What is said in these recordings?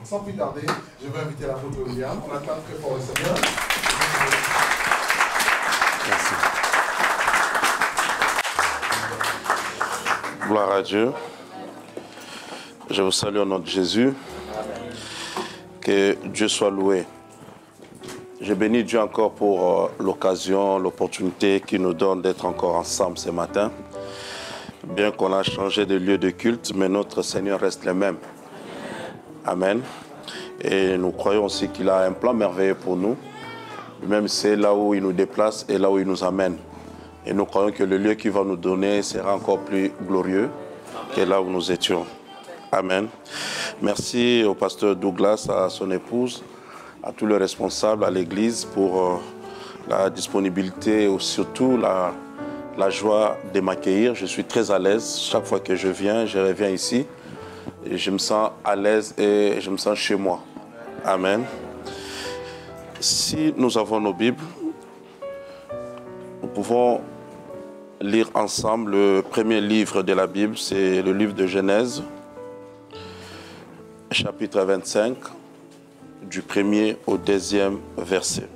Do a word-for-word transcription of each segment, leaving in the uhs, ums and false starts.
sans plus tarder, je vais inviter l'apôtre William. On acclame très fort le Seigneur. Merci. Gloire à Dieu. Je vous salue au nom de Jésus. Que Dieu soit loué. Je bénis Dieu encore pour euh, l'occasion, l'opportunité qu'il nous donne d'être encore ensemble ce matin. Bien qu'on a changé de lieu de culte, mais notre Seigneur reste le même. Amen. Et nous croyons aussi qu'il a un plan merveilleux pour nous. Même c'est là où il nous déplace et là où il nous amène. Et nous croyons que le lieu qu'il va nous donner sera encore plus glorieux que là où nous étions. Amen. Merci au pasteur Douglas, à son épouse, à tous les responsables, à l'église pour euh, la disponibilité et surtout la, la joie de m'accueillir. Je suis très à l'aise. Chaque fois que je viens, je reviens ici. Et je me sens à l'aise et je me sens chez moi. Amen. Si nous avons nos Bibles, nous pouvons lire ensemble le premier livre de la Bible, c'est le livre de Genèse, chapitre vingt-cinq, du premier au deuxième verset.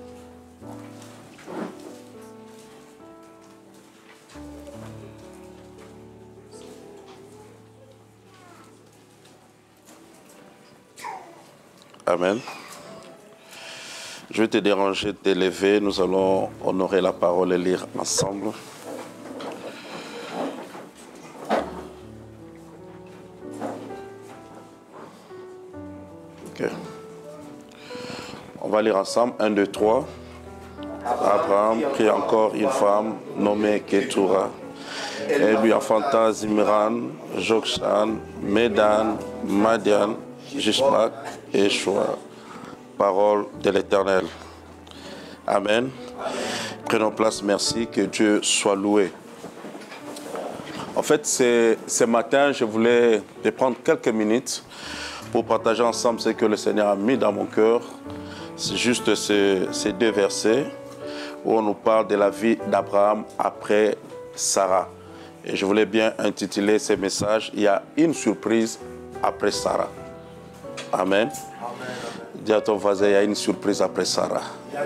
Amen. Je vais te déranger de t'élever. Nous allons honorer la parole et lire ensemble. Ok. On va lire ensemble. un, deux, trois. Abraham prit encore une femme nommée Ketura. Elle lui enfanta Zimran, Jokshan, Médan, Madian, Jishbak et Shoa. Parole de l'Éternel. Amen. Prenons place, merci, que Dieu soit loué. En fait, ce matin, je voulais te prendre quelques minutes pour partager ensemble ce que le Seigneur a mis dans mon cœur. C'est juste ces, ces deux versets où on nous parle de la vie d'Abraham après Sarah. Et je voulais bien intituler ces messages « Il y a une surprise après Sarah ». Amen. Amen. Dis à ton voisin, il y a une surprise après Sarah.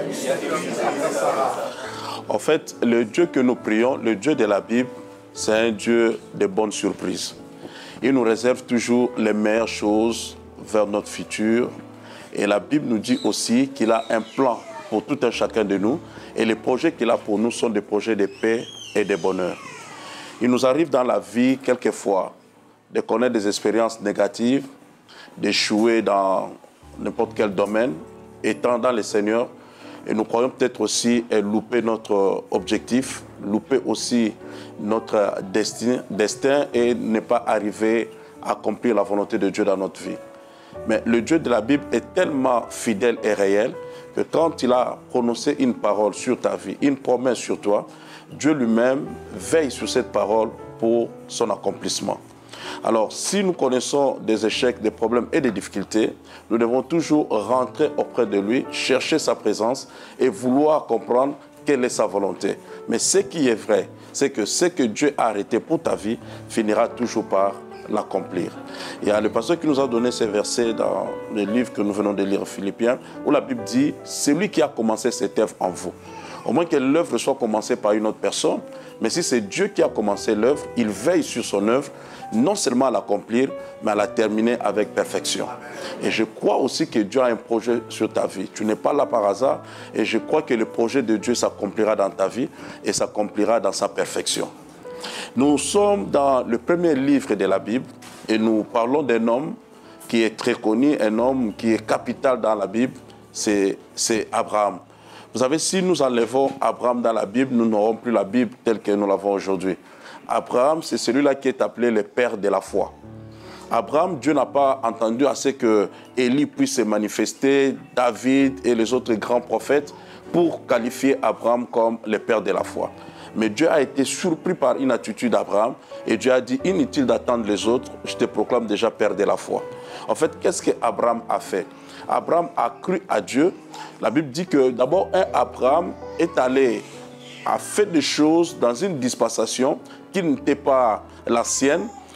En fait, le Dieu que nous prions, le Dieu de la Bible, c'est un Dieu de bonnes surprises. Il nous réserve toujours les meilleures choses vers notre futur. Et la Bible nous dit aussi qu'il a un plan pour tout un chacun de nous. Et les projets qu'il a pour nous sont des projets de paix et de bonheur. Il nous arrive dans la vie, quelquefois, de connaître des expériences négatives, d'échouer dans n'importe quel domaine, étant dans le Seigneur. Et nous croyons peut-être aussi louper notre objectif, louper aussi notre destin, destin et ne pas arriver à accomplir la volonté de Dieu dans notre vie. Mais le Dieu de la Bible est tellement fidèle et réel que quand il a prononcé une parole sur ta vie, une promesse sur toi, Dieu lui-même veille sur cette parole pour son accomplissement. Alors, si nous connaissons des échecs, des problèmes et des difficultés, nous devons toujours rentrer auprès de lui, chercher sa présence et vouloir comprendre quelle est sa volonté. Mais ce qui est vrai, c'est que ce que Dieu a arrêté pour ta vie finira toujours par l'accomplir. Il y a le pasteur qui nous a donné ces versets dans le livre que nous venons de lire, Philippiens, où la Bible dit « C'est lui qui a commencé cette œuvre en vous ». Au moins que l'œuvre soit commencée par une autre personne, mais si c'est Dieu qui a commencé l'œuvre, il veille sur son œuvre, non seulement à l'accomplir, mais à la terminer avec perfection. Et je crois aussi que Dieu a un projet sur ta vie. Tu n'es pas là par hasard, et je crois que le projet de Dieu s'accomplira dans ta vie et s'accomplira dans sa perfection. Nous sommes dans le premier livre de la Bible et nous parlons d'un homme qui est très connu, un homme qui est capital dans la Bible, c'est Abraham. Vous savez, si nous enlevons Abraham dans la Bible, nous n'aurons plus la Bible telle que nous l'avons aujourd'hui. Abraham, c'est celui-là qui est appelé le père de la foi. Abraham, Dieu n'a pas entendu assez que Élie puisse se manifester, David et les autres grands prophètes, pour qualifier Abraham comme le père de la foi. Mais Dieu a été surpris par une attitude d'Abraham et Dieu a dit, inutile d'attendre les autres, je te proclame déjà père de la foi. En fait, qu'est-ce qu'Abraham a fait? Abraham a cru à Dieu. La Bible dit que d'abord, un Abraham est allé, a fait des choses dans une dispensation qui n'était pas la sienne,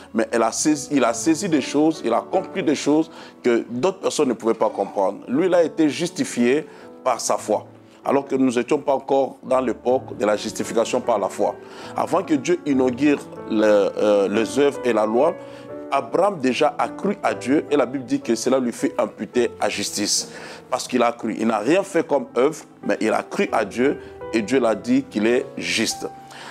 mais elle a saisi, il a saisi des choses, il a compris des choses que d'autres personnes ne pouvaient pas comprendre. Lui, il a été justifié par sa foi, alors que nous n'étions pas encore dans l'époque de la justification par la foi. Avant que Dieu inaugure le, euh, les œuvres et la loi, Abraham déjà a cru à Dieu et la Bible dit que cela lui fait imputer à justice. Parce qu'il a cru. Il n'a rien fait comme œuvre, mais il a cru à Dieu et Dieu l'a dit qu'il est juste.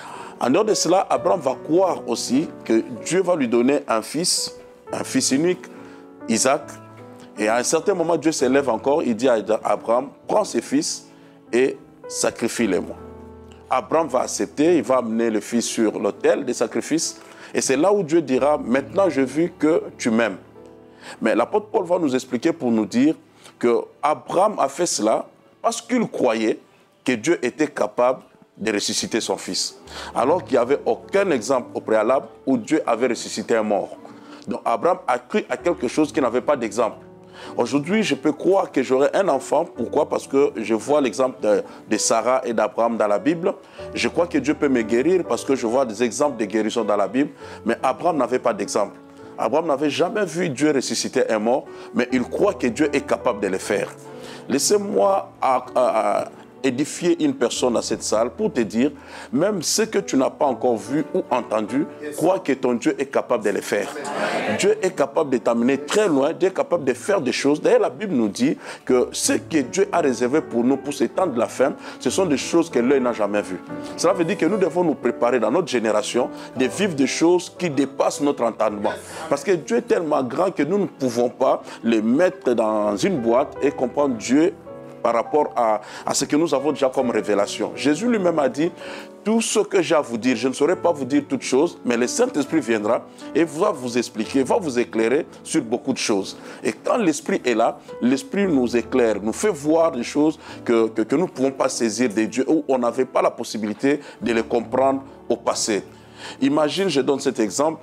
En dehors de cela, Abraham va croire aussi que Dieu va lui donner un fils, un fils unique, Isaac. Et à un certain moment, Dieu s'élève encore, il dit à Abraham, prends ses fils et sacrifie-les-moi. Abraham va accepter, il va amener le fils sur l'autel des sacrifices. Et c'est là où Dieu dira, maintenant j'ai vu que tu m'aimes. Mais l'apôtre Paul va nous expliquer pour nous dire que Abraham a fait cela parce qu'il croyait que Dieu était capable de ressusciter son fils. Alors qu'il n'y avait aucun exemple au préalable où Dieu avait ressuscité un mort. Donc Abraham a cru à quelque chose qui n'avait pas d'exemple. Aujourd'hui, je peux croire que j'aurai un enfant. Pourquoi? Parce que je vois l'exemple de, de Sarah et d'Abraham dans la Bible. Je crois que Dieu peut me guérir parce que je vois des exemples de guérison dans la Bible. Mais Abraham n'avait pas d'exemple. Abraham n'avait jamais vu Dieu ressusciter un mort, mais il croit que Dieu est capable de le faire. Laissez-moi à, à, à édifier une personne à cette salle pour te dire, même ce que tu n'as pas encore vu ou entendu, crois que ton Dieu est capable de le faire. Dieu est capable de t'amener très loin, Dieu est capable de faire des choses. D'ailleurs, la Bible nous dit que ce que Dieu a réservé pour nous, pour ces temps de la fin, ce sont des choses que l'œil n'a jamais vues. Cela veut dire que nous devons nous préparer dans notre génération de vivre des choses qui dépassent notre entendement. Parce que Dieu est tellement grand que nous ne pouvons pas les mettre dans une boîte et comprendre Dieu par rapport à, à ce que nous avons déjà comme révélation. Jésus lui-même a dit, tout ce que j'ai à vous dire, je ne saurais pas vous dire toutes choses, mais le Saint-Esprit viendra et va vous expliquer, va vous éclairer sur beaucoup de choses. Et quand l'Esprit est là, l'Esprit nous éclaire, nous fait voir des choses que, que, que nous ne pouvons pas saisir de Dieu, où on n'avait pas la possibilité de les comprendre au passé. Imagine, je donne cet exemple,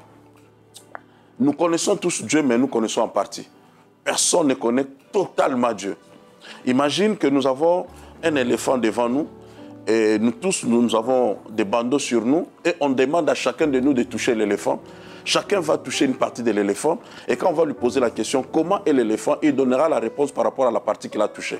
nous connaissons tous Dieu, mais nous connaissons en partie. Personne ne connaît totalement Dieu. Imagine que nous avons un éléphant devant nous et nous tous, nous avons des bandeaux sur nous et on demande à chacun de nous de toucher l'éléphant. Chacun va toucher une partie de l'éléphant et quand on va lui poser la question comment est l'éléphant, il donnera la réponse par rapport à la partie qu'il a touchée.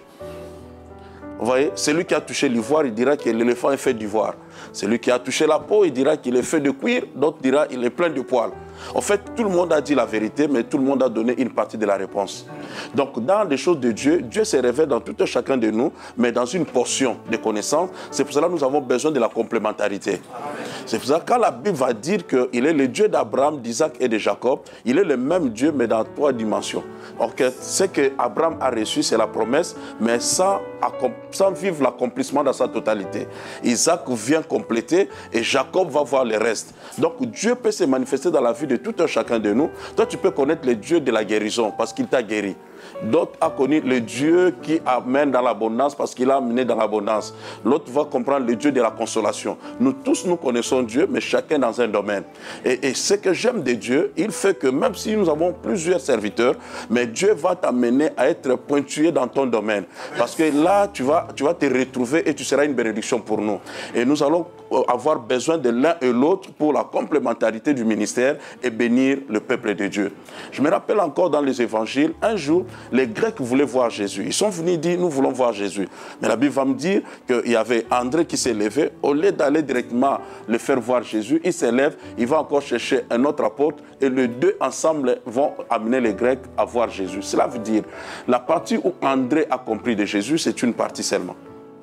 Vous voyez, celui qui a touché l'ivoire, il dira que l'éléphant est fait d'ivoire. Celui qui a touché la peau, il dira qu'il est fait de cuir, d'autres diront qu'il est plein de poils. En fait, tout le monde a dit la vérité, mais tout le monde a donné une partie de la réponse. Donc, dans les choses de Dieu, Dieu se révèle dans tout un chacun de nous, mais dans une portion de connaissance. C'est pour cela que nous avons besoin de la complémentarité. C'est pour ça que quand la Bible va dire qu'il est le Dieu d'Abraham, d'Isaac et de Jacob, il est le même Dieu, mais dans trois dimensions. Donc, ce qu'Abraham a reçu, c'est la promesse, mais sans, sans vivre l'accomplissement dans sa totalité. Isaac vient compléter et Jacob va voir le reste. Donc, Dieu peut se manifester dans la vie de tout un chacun de nous. Toi, tu peux connaître le Dieu de la guérison parce qu'il t'a guéri. D'autres ont connu le Dieu qui amène dans l'abondance parce qu'il a amené dans l'abondance. L'autre va comprendre le Dieu de la consolation. Nous tous, nous connaissons Dieu, mais chacun dans un domaine. Et, et ce que j'aime de Dieu, il fait que même si nous avons plusieurs serviteurs, mais Dieu va t'amener à être pointué dans ton domaine. Parce que là, tu vas, tu vas te retrouver et tu seras une bénédiction pour nous. Et nous allons avoir besoin de l'un et l'autre pour la complémentarité du ministère et bénir le peuple de Dieu. Je me rappelle encore dans les évangiles, un jour, les Grecs voulaient voir Jésus. Ils sont venus dire, nous voulons voir Jésus. Mais la Bible va me dire qu'il y avait André qui s'est levé. Au lieu d'aller directement le faire voir Jésus, il s'élève, il va encore chercher un autre apôtre et les deux ensemble vont amener les Grecs à voir Jésus. Cela veut dire, la partie où André a compris de Jésus, c'est une partie seulement.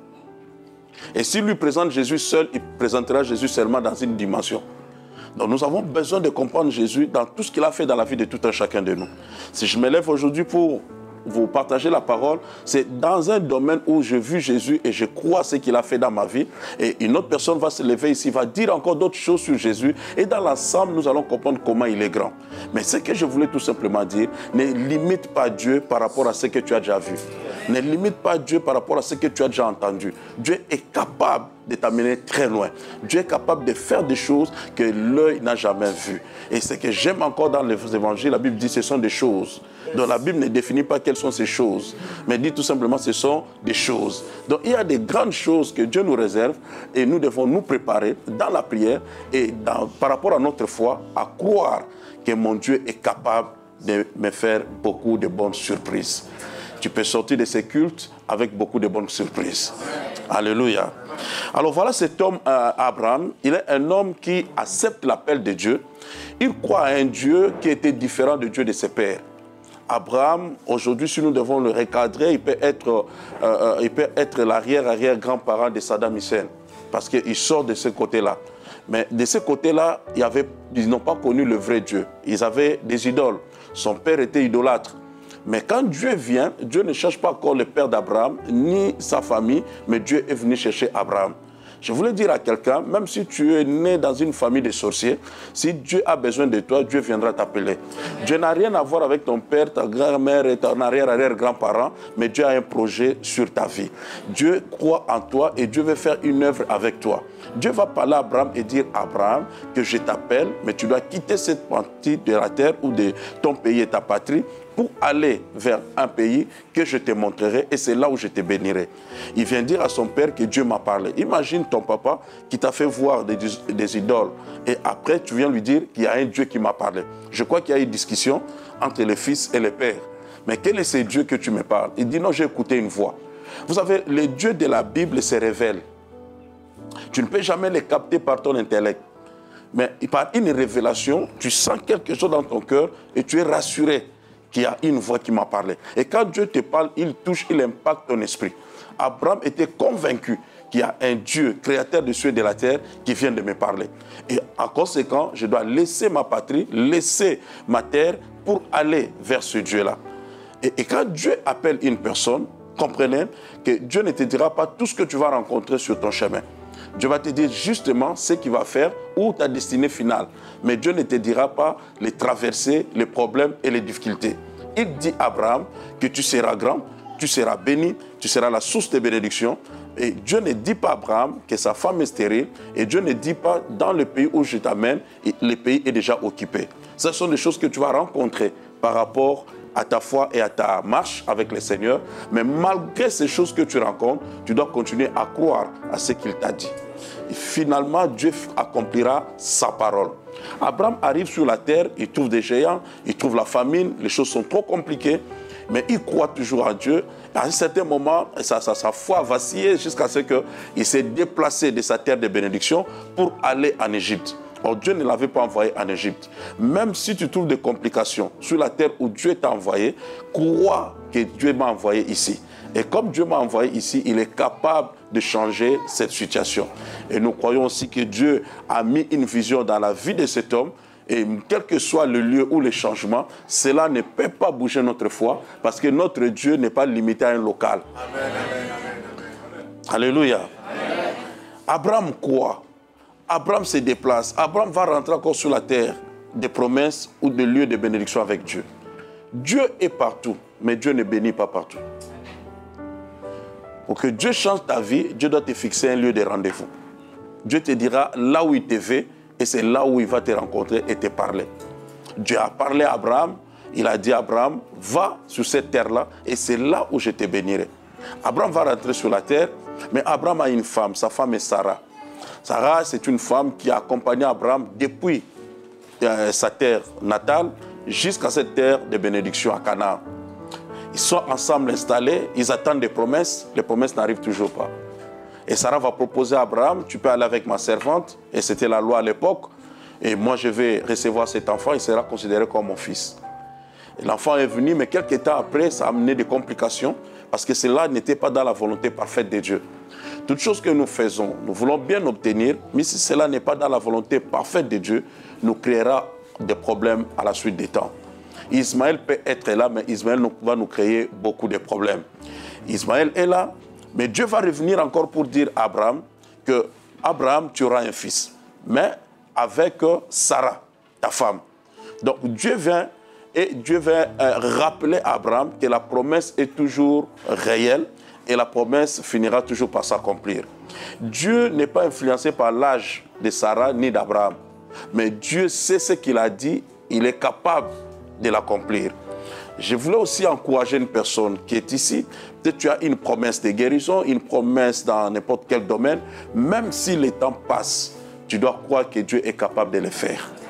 Et s'il lui présente Jésus seul, il présentera Jésus seulement dans une dimension. Donc nous avons besoin de comprendre Jésus dans tout ce qu'il a fait dans la vie de tout un chacun de nous. Si je me lève aujourd'hui pour vous partager la parole, c'est dans un domaine où je vis Jésus et je crois ce qu'il a fait dans ma vie. Et une autre personne va se lever ici, va dire encore d'autres choses sur Jésus. Et dans l'ensemble, nous allons comprendre comment il est grand. Mais ce que je voulais tout simplement dire, ne limite pas Dieu par rapport à ce que tu as déjà vu. Ne limite pas Dieu par rapport à ce que tu as déjà entendu. Dieu est capable de t'amener très loin. Dieu est capable de faire des choses que l'œil n'a jamais vues. Et ce que j'aime encore dans les évangiles, la Bible dit que ce sont des choses. Donc la Bible ne définit pas quelles sont ces choses, mais dit tout simplement que ce sont des choses. Donc il y a des grandes choses que Dieu nous réserve et nous devons nous préparer dans la prière et dans, par rapport à notre foi, à croire que mon Dieu est capable de me faire beaucoup de bonnes surprises. Tu peux sortir de ces cultes avec beaucoup de bonnes surprises. Alléluia. Alors voilà cet homme, euh, Abraham, il est un homme qui accepte l'appel de Dieu. Il croit à un Dieu qui était différent du Dieu de ses pères. Abraham, aujourd'hui, si nous devons le recadrer, il peut être, euh, il peut être l'arrière-arrière-grand-parent de Saddam Hussein, parce qu'il sort de ce côté-là. Mais de ce côté-là, ils n'ont pas connu le vrai Dieu. Ils avaient des idoles. Son père était idolâtre. Mais quand Dieu vient, Dieu ne cherche pas encore le père d'Abraham, ni sa famille, mais Dieu est venu chercher Abraham. Je voulais dire à quelqu'un, même si tu es né dans une famille de sorciers, si Dieu a besoin de toi, Dieu viendra t'appeler. Dieu n'a rien à voir avec ton père, ta grand-mère et ton arrière-arrière-grand-parent, mais Dieu a un projet sur ta vie. Dieu croit en toi et Dieu veut faire une œuvre avec toi. Dieu va parler à Abraham et dire à Abraham que je t'appelle, mais tu dois quitter cette partie de la terre ou de ton pays et ta patrie pour aller vers un pays que je te montrerai et c'est là où je te bénirai. Il vient dire à son père que Dieu m'a parlé. Imagine ton papa qui t'a fait voir des, des idoles et après tu viens lui dire qu'il y a un Dieu qui m'a parlé. Je crois qu'il y a eu une discussion entre le fils et le père. Mais quel est ce Dieu que tu me parles? Il dit non, j'ai écouté une voix. Vous savez, les dieux de la Bible se révèlent. Tu ne peux jamais les capter par ton intellect. Mais par une révélation, tu sens quelque chose dans ton cœur et tu es rassuré qu'il y a une voix qui m'a parlé. Et quand Dieu te parle, il touche, il impacte ton esprit. Abraham était convaincu qu'il y a un Dieu, créateur du ciel et de la terre, qui vient de me parler. Et en conséquent, je dois laisser ma patrie, laisser ma terre pour aller vers ce Dieu-là. Et, et quand Dieu appelle une personne, comprenez que Dieu ne te dira pas tout ce que tu vas rencontrer sur ton chemin. Dieu va te dire justement ce qu'il va faire ou ta destinée finale. Mais Dieu ne te dira pas les traversées, les problèmes et les difficultés. Il dit à Abraham que tu seras grand, tu seras béni, tu seras la source de bénédiction. Et Dieu ne dit pas à Abraham que sa femme est stérile. Et Dieu ne dit pas dans le pays où je t'amène, le pays est déjà occupé. Ce sont des choses que tu vas rencontrer par rapport à ta foi et à ta marche avec le Seigneur. Mais malgré ces choses que tu rencontres, tu dois continuer à croire à ce qu'il t'a dit. Et finalement, Dieu accomplira sa parole. Abraham arrive sur la terre, il trouve des géants, il trouve la famine, les choses sont trop compliquées, mais il croit toujours en Dieu. À un certain moment, sa, sa, sa foi vacillait jusqu'à ce qu'il s'est déplacé de sa terre de bénédiction pour aller en Égypte. Or, Dieu ne l'avait pas envoyé en Égypte. Même si tu trouves des complications sur la terre où Dieu t'a envoyé, crois que Dieu m'a envoyé ici. Et comme Dieu m'a envoyé ici, il est capable de changer cette situation. Et nous croyons aussi que Dieu a mis une vision dans la vie de cet homme. Et quel que soit le lieu ou le changement, cela ne peut pas bouger notre foi parce que notre Dieu n'est pas limité à un local. Amen, amen, amen, amen. Alléluia. Amen. Abraham croit. Abraham se déplace. Abraham va rentrer encore sur la terre des promesses ou des lieux de bénédiction avec Dieu. Dieu est partout, mais Dieu ne bénit pas partout. Pour que Dieu change ta vie, Dieu doit te fixer un lieu de rendez-vous. Dieu te dira là où il te veut et c'est là où il va te rencontrer et te parler. Dieu a parlé à Abraham, il a dit à Abraham, va sur cette terre-là et c'est là où je te bénirai. Abraham va rentrer sur la terre, mais Abraham a une femme, sa femme est Sarah. Sarah, c'est une femme qui a accompagné Abraham depuis euh, sa terre natale jusqu'à cette terre de bénédiction à Canaan. Ils sont ensemble installés, ils attendent des promesses, les promesses n'arrivent toujours pas. Et Sarah va proposer à Abraham, tu peux aller avec ma servante, et c'était la loi à l'époque, et moi je vais recevoir cet enfant, il sera considéré comme mon fils. L'enfant est venu, mais quelques temps après, ça a amené des complications, parce que cela n'était pas dans la volonté parfaite de Dieu. Toutes choses que nous faisons, nous voulons bien obtenir, mais si cela n'est pas dans la volonté parfaite de Dieu, nous créera des problèmes à la suite des temps. Ismaël peut être là, mais Ismaël va nous créer beaucoup de problèmes. Ismaël est là, mais Dieu va revenir encore pour dire à Abraham que Abraham, tu auras un fils, mais avec Sarah, ta femme. Donc Dieu vient et Dieu vient rappeler à Abraham que la promesse est toujours réelle et la promesse finira toujours par s'accomplir. Dieu n'est pas influencé par l'âge de Sarah ni d'Abraham, mais Dieu sait ce qu'il a dit, il est capable de l'accomplir. Je voulais aussi encourager une personne qui est ici. Peut-être tu as une promesse de guérison, une promesse dans n'importe quel domaine. Même si le temps passe, tu dois croire que Dieu est capable de le faire.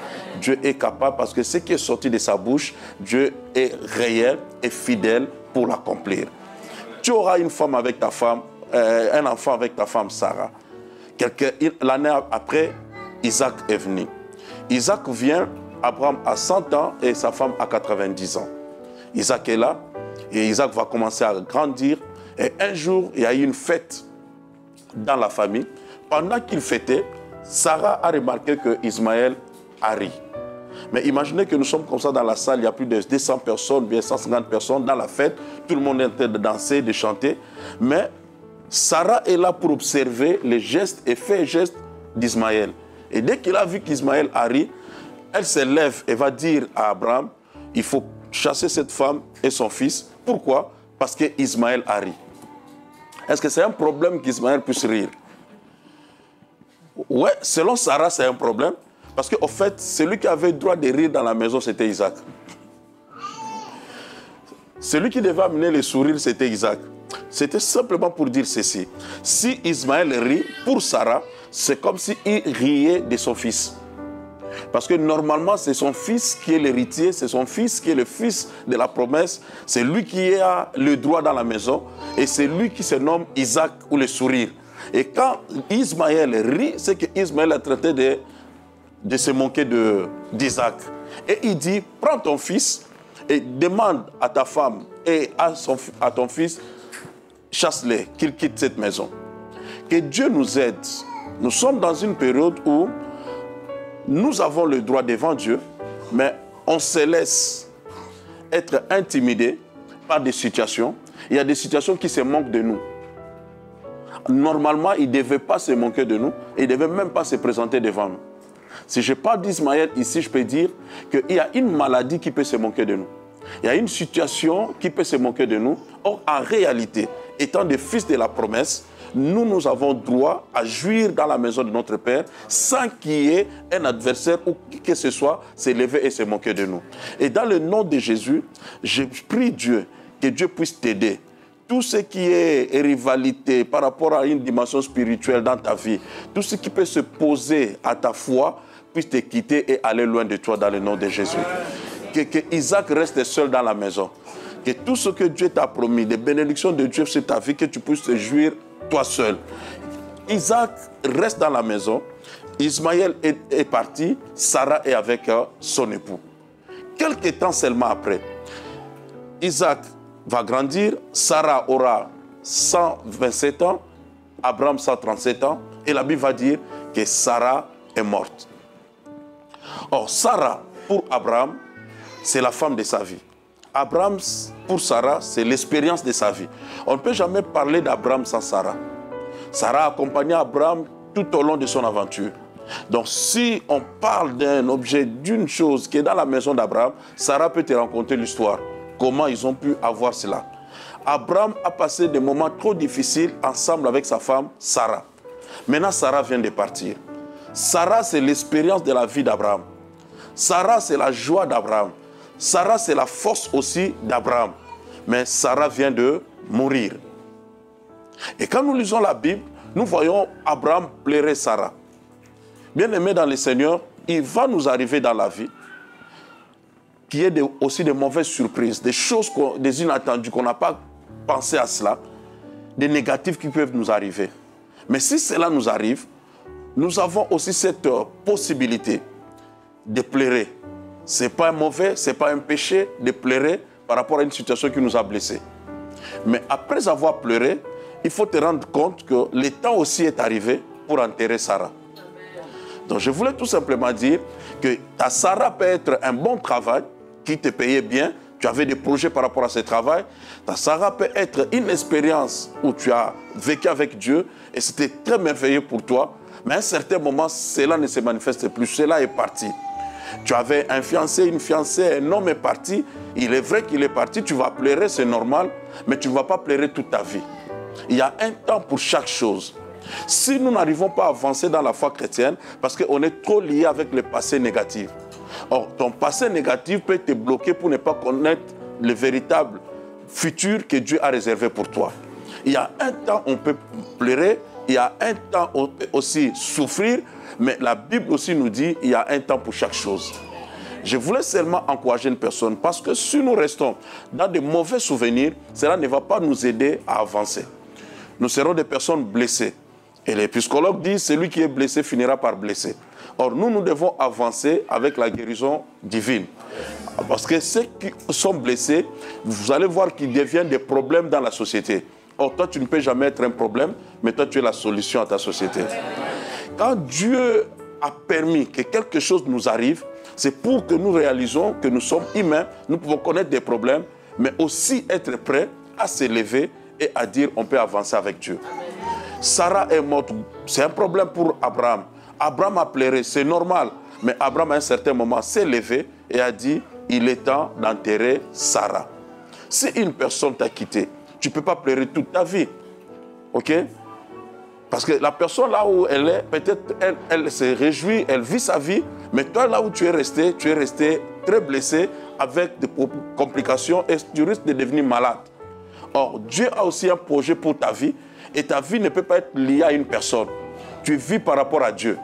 Dieu est capable parce que ce qui est sorti de sa bouche, Dieu est réel et fidèle pour l'accomplir. Tu auras une femme avec ta femme, euh, un enfant avec ta femme Sarah. L'année après, Isaac est venu. Isaac vient, Abraham a cent ans et sa femme a quatre-vingt-dix ans. Isaac est là et Isaac va commencer à grandir. Et un jour, il y a eu une fête dans la famille. Pendant qu'il fêtait, Sarah a remarqué que Ismaël a ri. Mais imaginez que nous sommes comme ça dans la salle, il y a plus de deux cents personnes, bien cent cinquante personnes dans la fête. Tout le monde est en train de danser, de chanter. Mais Sarah est là pour observer les gestes et faits et gestes d'Ismaël. Et dès qu'il a vu qu'Ismaël a ri, elle se lève et va dire à Abraham, il faut chasser cette femme et son fils. Pourquoi? Parce qu'Ismaël a ri. Est-ce que c'est un problème qu'Ismaël puisse rire? Oui, selon Sarah, c'est un problème. Parce qu'au fait, celui qui avait le droit de rire dans la maison, c'était Isaac. Celui qui devait amener les sourires, c'était Isaac. C'était simplement pour dire ceci. Si Ismaël rit, pour Sarah, c'est comme s'il riait de son fils. Parce que normalement, c'est son fils qui est l'héritier, c'est son fils qui est le fils de la promesse. C'est lui qui a le droit dans la maison et c'est lui qui se nomme Isaac ou le sourire. Et quand Ismaël rit, c'est qu'Ismaël a traité de, de se moquer d'Isaac. Et il dit, prends ton fils et demande à ta femme et à, son, à ton fils, chasse-les, qu'ils quittent cette maison. Que Dieu nous aide. Nous sommes dans une période où nous avons le droit devant Dieu, mais on se laisse être intimidé par des situations. Il y a des situations qui se moquent de nous. Normalement, il ne devait pas se moquer de nous, et il ne devait même pas se présenter devant nous. Si je parle d'Ismaël ici, je peux dire qu'il y a une maladie qui peut se moquer de nous. Il y a une situation qui peut se moquer de nous. Or, en réalité, étant des fils de la promesse, nous, nous avons droit à jouir dans la maison de notre Père sans qu'il y ait un adversaire ou qui que ce soit s'élever et se moquer de nous. Et dans le nom de Jésus, je prie Dieu que Dieu puisse t'aider. Tout ce qui est rivalité par rapport à une dimension spirituelle dans ta vie, tout ce qui peut se poser à ta foi, puisse te quitter et aller loin de toi dans le nom de Jésus. Que, que Isaac reste seul dans la maison. Que tout ce que Dieu t'a promis, des bénédictions de Dieu sur ta vie, que tu puisses te jouir toi seul. Isaac reste dans la maison. Ismaël est, est parti. Sarah est avec euh, son époux. Quelques temps seulement après, Isaac va grandir. Sarah aura cent vingt-sept ans. Abraham cent trente-sept ans. Et la Bible va dire que Sarah est morte. Or, Sarah, pour Abraham, c'est la femme de sa vie. Abraham, pour Sarah, c'est l'expérience de sa vie. On ne peut jamais parler d'Abraham sans Sarah. Sarah a accompagné Abraham tout au long de son aventure. Donc, si on parle d'un objet, d'une chose qui est dans la maison d'Abraham, Sarah peut te raconter l'histoire. Comment ils ont pu avoir cela. Abraham a passé des moments trop difficiles ensemble avec sa femme, Sarah. Maintenant, Sarah vient de partir. Sarah, c'est l'expérience de la vie d'Abraham. Sarah, c'est la joie d'Abraham. Sarah, c'est la force aussi d'Abraham. Mais Sarah vient de mourir. Et quand nous lisons la Bible, nous voyons Abraham pleurer Sarah. Bien-aimé dans le Seigneur, il va nous arriver dans la vie qu'il y ait de, aussi de mauvaises surprises, des choses, des inattendus, qu'on n'a pas pensé à cela, des négatifs qui peuvent nous arriver. Mais si cela nous arrive, nous avons aussi cette euh, possibilité de pleurer. Ce n'est pas un mauvais, ce n'est pas un péché de pleurer par rapport à une situation qui nous a blessés. Mais après avoir pleuré, il faut te rendre compte que le temps aussi est arrivé pour enterrer Sarah. Donc je voulais tout simplement dire que ta Sarah peut être un bon travail qui te payait bien, tu avais des projets par rapport à ce travail. Ta Sarah peut être une expérience où tu as vécu avec Dieu et c'était très merveilleux pour toi. Mais à un certain moment, cela ne se manifeste plus, cela est parti. Tu avais un fiancé, une fiancée, un homme est parti. Il est vrai qu'il est parti, tu vas pleurer, c'est normal, mais tu ne vas pas pleurer toute ta vie. Il y a un temps pour chaque chose. Si nous n'arrivons pas à avancer dans la foi chrétienne, parce qu'on est trop lié avec le passé négatif. Or, ton passé négatif peut te bloquer pour ne pas connaître le véritable futur que Dieu a réservé pour toi. Il y a un temps où on peut pleurer, il y a un temps où on peut aussi souffrir, mais la Bible aussi nous dit qu'il y a un temps pour chaque chose. Je voulais seulement encourager une personne parce que si nous restons dans de mauvais souvenirs, cela ne va pas nous aider à avancer. Nous serons des personnes blessées. Et les psychologues disent, celui qui est blessé finira par blesser. Or, nous, nous devons avancer avec la guérison divine. Parce que ceux qui sont blessés, vous allez voir qu'ils deviennent des problèmes dans la société. Or, toi, tu ne peux jamais être un problème, mais toi, tu es la solution à ta société. Quand Dieu a permis que quelque chose nous arrive, c'est pour que nous réalisons que nous sommes humains, nous pouvons connaître des problèmes, mais aussi être prêts à s'élever et à dire on peut avancer avec Dieu. Sarah est morte, c'est un problème pour Abraham. Abraham a pleuré, c'est normal. Mais Abraham, à un certain moment, s'est levé et a dit, il est temps d'enterrer Sarah. Si une personne t'a quitté, tu ne peux pas pleurer toute ta vie. OK? Parce que la personne là où elle est, peut-être elle, elle se réjouit, elle vit sa vie, mais toi là où tu es resté, tu es resté très blessé avec des complications et tu risques de devenir malade. Or, Dieu a aussi un projet pour ta vie et ta vie ne peut pas être liée à une personne. Tu vis par rapport à Dieu.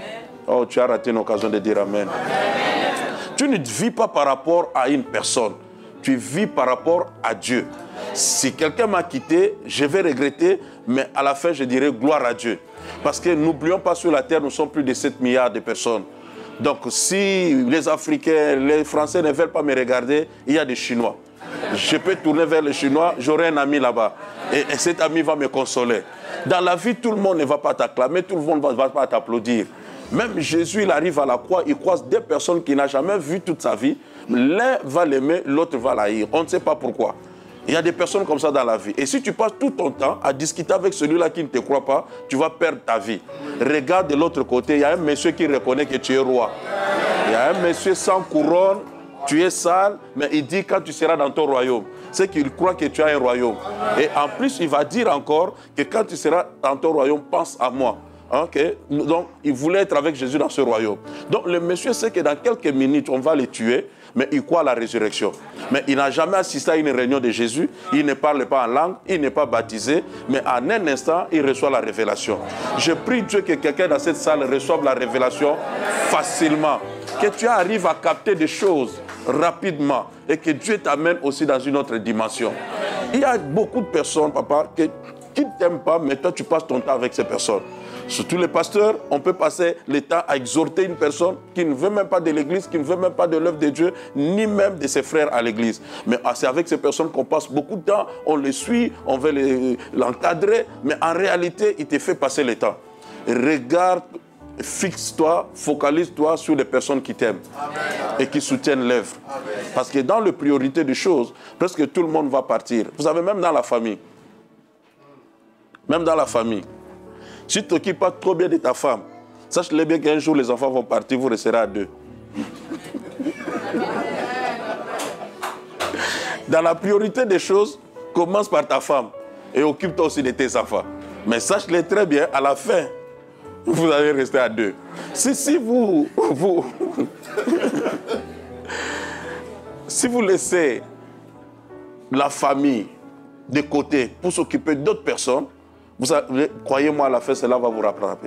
Oh, tu as raté une occasion de dire Amen. Amen. Tu ne vis pas par rapport à une personne. Tu vis par rapport à Dieu. Si quelqu'un m'a quitté, je vais regretter, mais à la fin, je dirai gloire à Dieu. Parce que n'oublions pas, sur la terre, nous sommes plus de sept milliards de personnes. Donc, si les Africains, les Français ne veulent pas me regarder, il y a des Chinois. Je peux tourner vers les Chinois, j'aurai un ami là-bas. Et, et cet ami va me consoler. Dans la vie, tout le monde ne va pas t'acclamer, tout le monde ne va pas t'applaudir. Même Jésus, il arrive à la croix, il croise deux personnes qu'il n'a jamais vues toute sa vie. L'un va l'aimer, l'autre va l'haïr. On ne sait pas pourquoi. Il y a des personnes comme ça dans la vie. Et si tu passes tout ton temps à discuter avec celui-là qui ne te croit pas, tu vas perdre ta vie. Regarde de l'autre côté, il y a un monsieur qui reconnaît que tu es roi. Il y a un monsieur sans couronne, tu es sale, mais il dit quand tu seras dans ton royaume. C'est qu'il croit que tu as un royaume. Et en plus, il va dire encore que quand tu seras dans ton royaume, pense à moi. Okay. Donc, il voulait être avec Jésus dans ce royaume. Donc, le monsieur sait que dans quelques minutes, on va le tuer, mais il croit à la résurrection. Mais il n'a jamais assisté à une réunion de Jésus, il ne parle pas en langue, il n'est pas baptisé, mais en un instant, il reçoit la révélation. Je prie Dieu que quelqu'un dans cette salle reçoive la révélation facilement, que tu arrives à capter des choses rapidement et que Dieu t'amène aussi dans une autre dimension. Il y a beaucoup de personnes, papa, que, qui ne t'aiment pas, mais toi, tu passes ton temps avec ces personnes. Surtout les pasteurs, on peut passer le temps à exhorter une personne qui ne veut même pas de l'église, qui ne veut même pas de l'œuvre de Dieu, ni même de ses frères à l'église. Mais c'est avec ces personnes qu'on passe beaucoup de temps, on les suit, on veut l'encadrer, mais en réalité, il te fait passer le temps. Regarde, fixe-toi, focalise-toi sur les personnes qui t'aiment et qui soutiennent l'œuvre. Parce que dans les priorités des choses, presque tout le monde va partir. Vous savez, même dans la famille, même dans la famille, si tu ne t'occupes pas trop bien de ta femme, sache-le bien qu'un jour les enfants vont partir, vous resterez à deux. Dans la priorité des choses, commence par ta femme et occupe-toi aussi de tes enfants. Mais sache-le très bien, à la fin, vous allez rester à deux. Si, si vous, vous, si vous laissez la famille de côté pour s'occuper d'autres personnes, vous savez, croyez-moi, à la fin, cela va vous rattraper.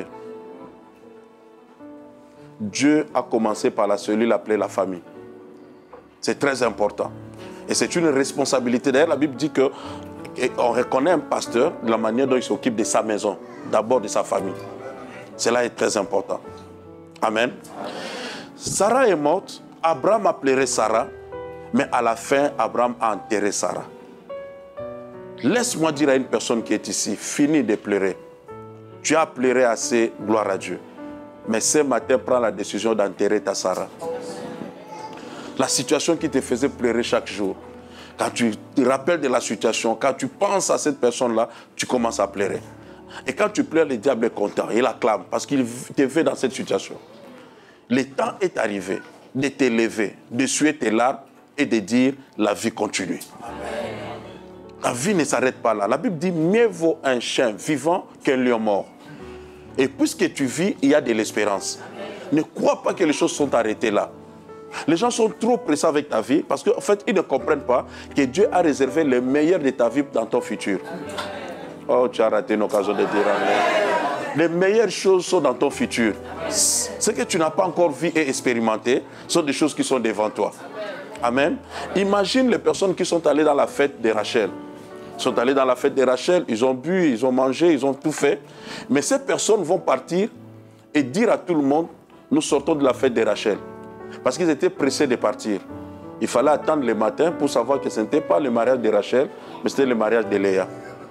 Dieu a commencé par la cellule appelée la famille. C'est très important. Et c'est une responsabilité. D'ailleurs, la Bible dit qu'on reconnaît un pasteur de la manière dont il s'occupe de sa maison, d'abord de sa famille. Cela est très important. Amen. Sarah est morte, Abraham a pleuré Sarah, mais à la fin, Abraham a enterré Sarah. Laisse-moi dire à une personne qui est ici, finis de pleurer. Tu as pleuré assez, gloire à Dieu. Mais ce matin, prends la décision d'enterrer ta Sarah. La situation qui te faisait pleurer chaque jour, quand tu te rappelles de la situation, quand tu penses à cette personne-là, tu commences à pleurer. Et quand tu pleures, le diable est content, il acclame, parce qu'il te fait dans cette situation. Le temps est arrivé de t'élever, de suer tes larmes et de dire, la vie continue. Amen. La vie ne s'arrête pas là. La Bible dit, mieux vaut un chien vivant qu'un lion mort. Et puisque tu vis, il y a de l'espérance. Ne crois pas que les choses sont arrêtées là. Les gens sont trop pressés avec ta vie parce qu'en fait, ils ne comprennent pas que Dieu a réservé le meilleur de ta vie dans ton futur. Oh, tu as raté une occasion de dire Amen. Les meilleures choses sont dans ton futur. Ce que tu n'as pas encore vu et expérimenté sont des choses qui sont devant toi. Amen. Imagine les personnes qui sont allées dans la fête de Rachel. Ils sont allés dans la fête de Rachel, ils ont bu, ils ont mangé, ils ont tout fait. Mais ces personnes vont partir et dire à tout le monde, nous sortons de la fête de Rachel. Parce qu'ils étaient pressés de partir. Il fallait attendre le matin pour savoir que ce n'était pas le mariage de Rachel, mais c'était le mariage de Léa.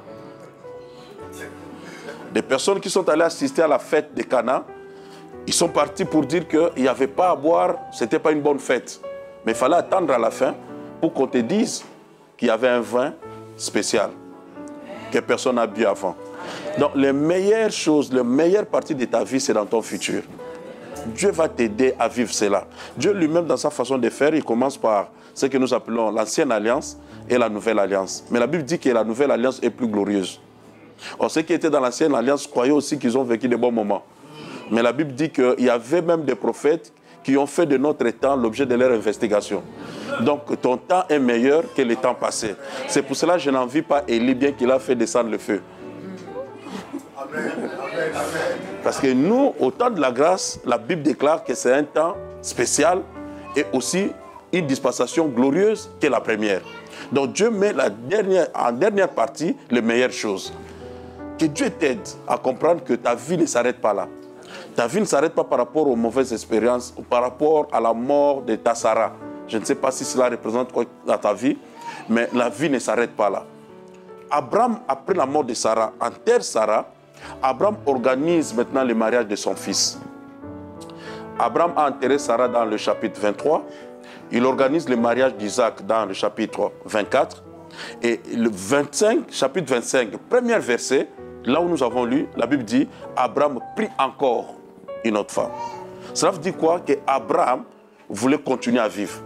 Des personnes qui sont allées assister à la fête de Cana, ils sont partis pour dire qu'il n'y avait pas à boire, ce n'était pas une bonne fête. Mais il fallait attendre à la fin pour qu'on te dise qu'il y avait un vin spécial que personne n'a bu avant. Donc les meilleures choses, la meilleure partie de ta vie, c'est dans ton futur. Dieu va t'aider à vivre cela. Dieu lui-même, dans sa façon de faire, il commence par ce que nous appelons l'ancienne alliance et la nouvelle alliance. Mais la Bible dit que la nouvelle alliance est plus glorieuse. Or, ceux qui étaient dans l'ancienne alliance croyaient aussi qu'ils ont vécu de bons moments. Mais la Bible dit qu'il y avait même des prophètes qui ont fait de notre temps l'objet de leur investigation. Donc, ton temps est meilleur que le temps passé. C'est pour cela que je n'envie pas Élie, bien qu'il a fait descendre le feu. Amen. Amen. Amen. Parce que nous, au temps de la grâce, la Bible déclare que c'est un temps spécial et aussi une dispensation glorieuse que la première. Donc, Dieu met la dernière, en dernière partie les meilleures choses. Que Dieu t'aide à comprendre que ta vie ne s'arrête pas là. Ta vie ne s'arrête pas par rapport aux mauvaises expériences ou par rapport à la mort de ta Sarah. Je ne sais pas si cela représente quoi dans ta vie, mais la vie ne s'arrête pas là. Abraham, après la mort de Sarah, enterre Sarah. Abraham organise maintenant le mariage de son fils. Abraham a enterré Sarah dans le chapitre vingt-trois. Il organise le mariage d'Isaac dans le chapitre vingt-quatre. Et le vingt-cinq, chapitre vingt-cinq, premier verset, là où nous avons lu, la Bible dit « Abraham prit encore une autre femme ». Cela veut dire quoi? Que Abraham voulait continuer à vivre.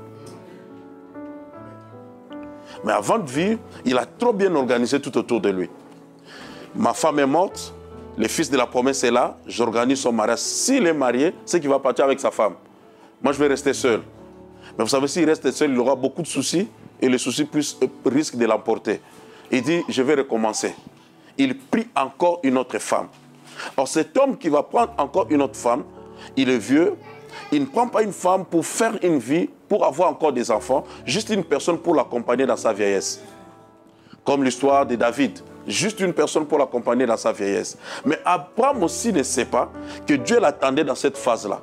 Mais avant de vivre, il a trop bien organisé tout autour de lui. Ma femme est morte, le fils de la promesse est là, j'organise son mariage. S'il est marié, c'est qu'il va partir avec sa femme. Moi, je vais rester seul. Mais vous savez, s'il reste seul, il aura beaucoup de soucis et les soucis risquent de l'emporter. Il dit, je vais recommencer. Il prit encore une autre femme. Or, cet homme qui va prendre encore une autre femme, il est vieux, il ne prend pas une femme pour faire une vie, pour avoir encore des enfants, juste une personne pour l'accompagner dans sa vieillesse. Comme l'histoire de David, juste une personne pour l'accompagner dans sa vieillesse. Mais Abraham aussi ne sait pas que Dieu l'attendait dans cette phase-là.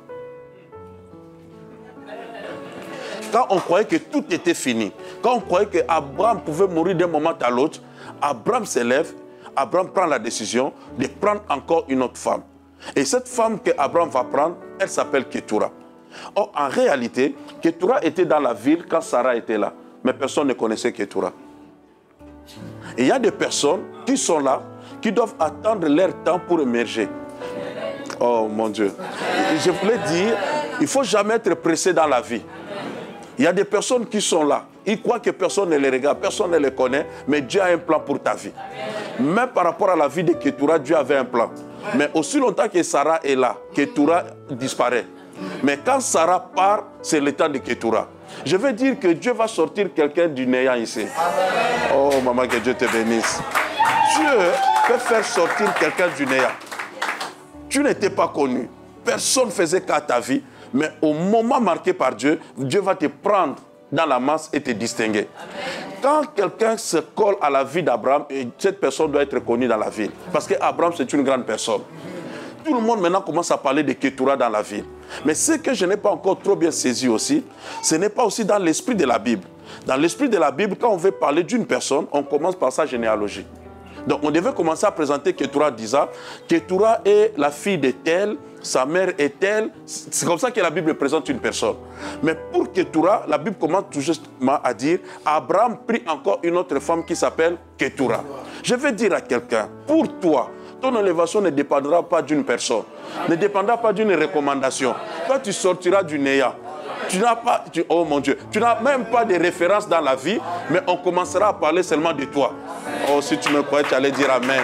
Quand on croyait que tout était fini, quand on croyait qu'Abraham pouvait mourir d'un moment à l'autre, Abraham s'élève, Abraham prend la décision de prendre encore une autre femme. Et cette femme qu'Abraham va prendre, elle s'appelle Ketura. Or, en réalité, Ketura était dans la ville quand Sarah était là. Mais personne ne connaissait Ketura. Et il y a des personnes qui sont là, qui doivent attendre leur temps pour émerger. Oh mon Dieu. Je voulais dire, il ne faut jamais être pressé dans la vie. Il y a des personnes qui sont là. Ils croient que personne ne les regarde, personne ne les connaît, mais Dieu a un plan pour ta vie. Même par rapport à la vie de Ketura, Dieu avait un plan. Mais aussi longtemps que Sarah est là, Ketura disparaît. Mais quand Sarah part, c'est le temps de Ketura. Je veux dire que Dieu va sortir quelqu'un du néant ici. Oh maman, que Dieu te bénisse. Dieu peut faire sortir quelqu'un du néant. Tu n'étais pas connu. Personne ne faisait qu'à ta vie. Mais au moment marqué par Dieu, Dieu va te prendre dans la masse et te distinguer. Quand quelqu'un se colle à la vie d'Abraham, cette personne doit être connue dans la ville. Parce qu'Abraham, c'est une grande personne. Tout le monde maintenant commence à parler de Ketura dans la ville. Mais ce que je n'ai pas encore trop bien saisi aussi, ce n'est pas aussi dans l'esprit de la Bible. Dans l'esprit de la Bible, quand on veut parler d'une personne, on commence par sa généalogie. Donc on devait commencer à présenter Ketura en disant Ketura est la fille de tel, sa mère est telle. C'est comme ça que la Bible présente une personne. Mais pour Ketura, la Bible commence tout justement à dire Abraham prit encore une autre femme qui s'appelle Ketura. Je vais dire à quelqu'un, pour toi, ton élévation ne dépendra pas d'une personne, ne dépendra pas d'une recommandation. Toi, tu sortiras du néant. Tu n'as pas, tu, oh mon Dieu, tu n'as même pas de référence dans la vie, mais on commencera à parler seulement de toi. Oh, si tu me croyais, tu allais dire Amen.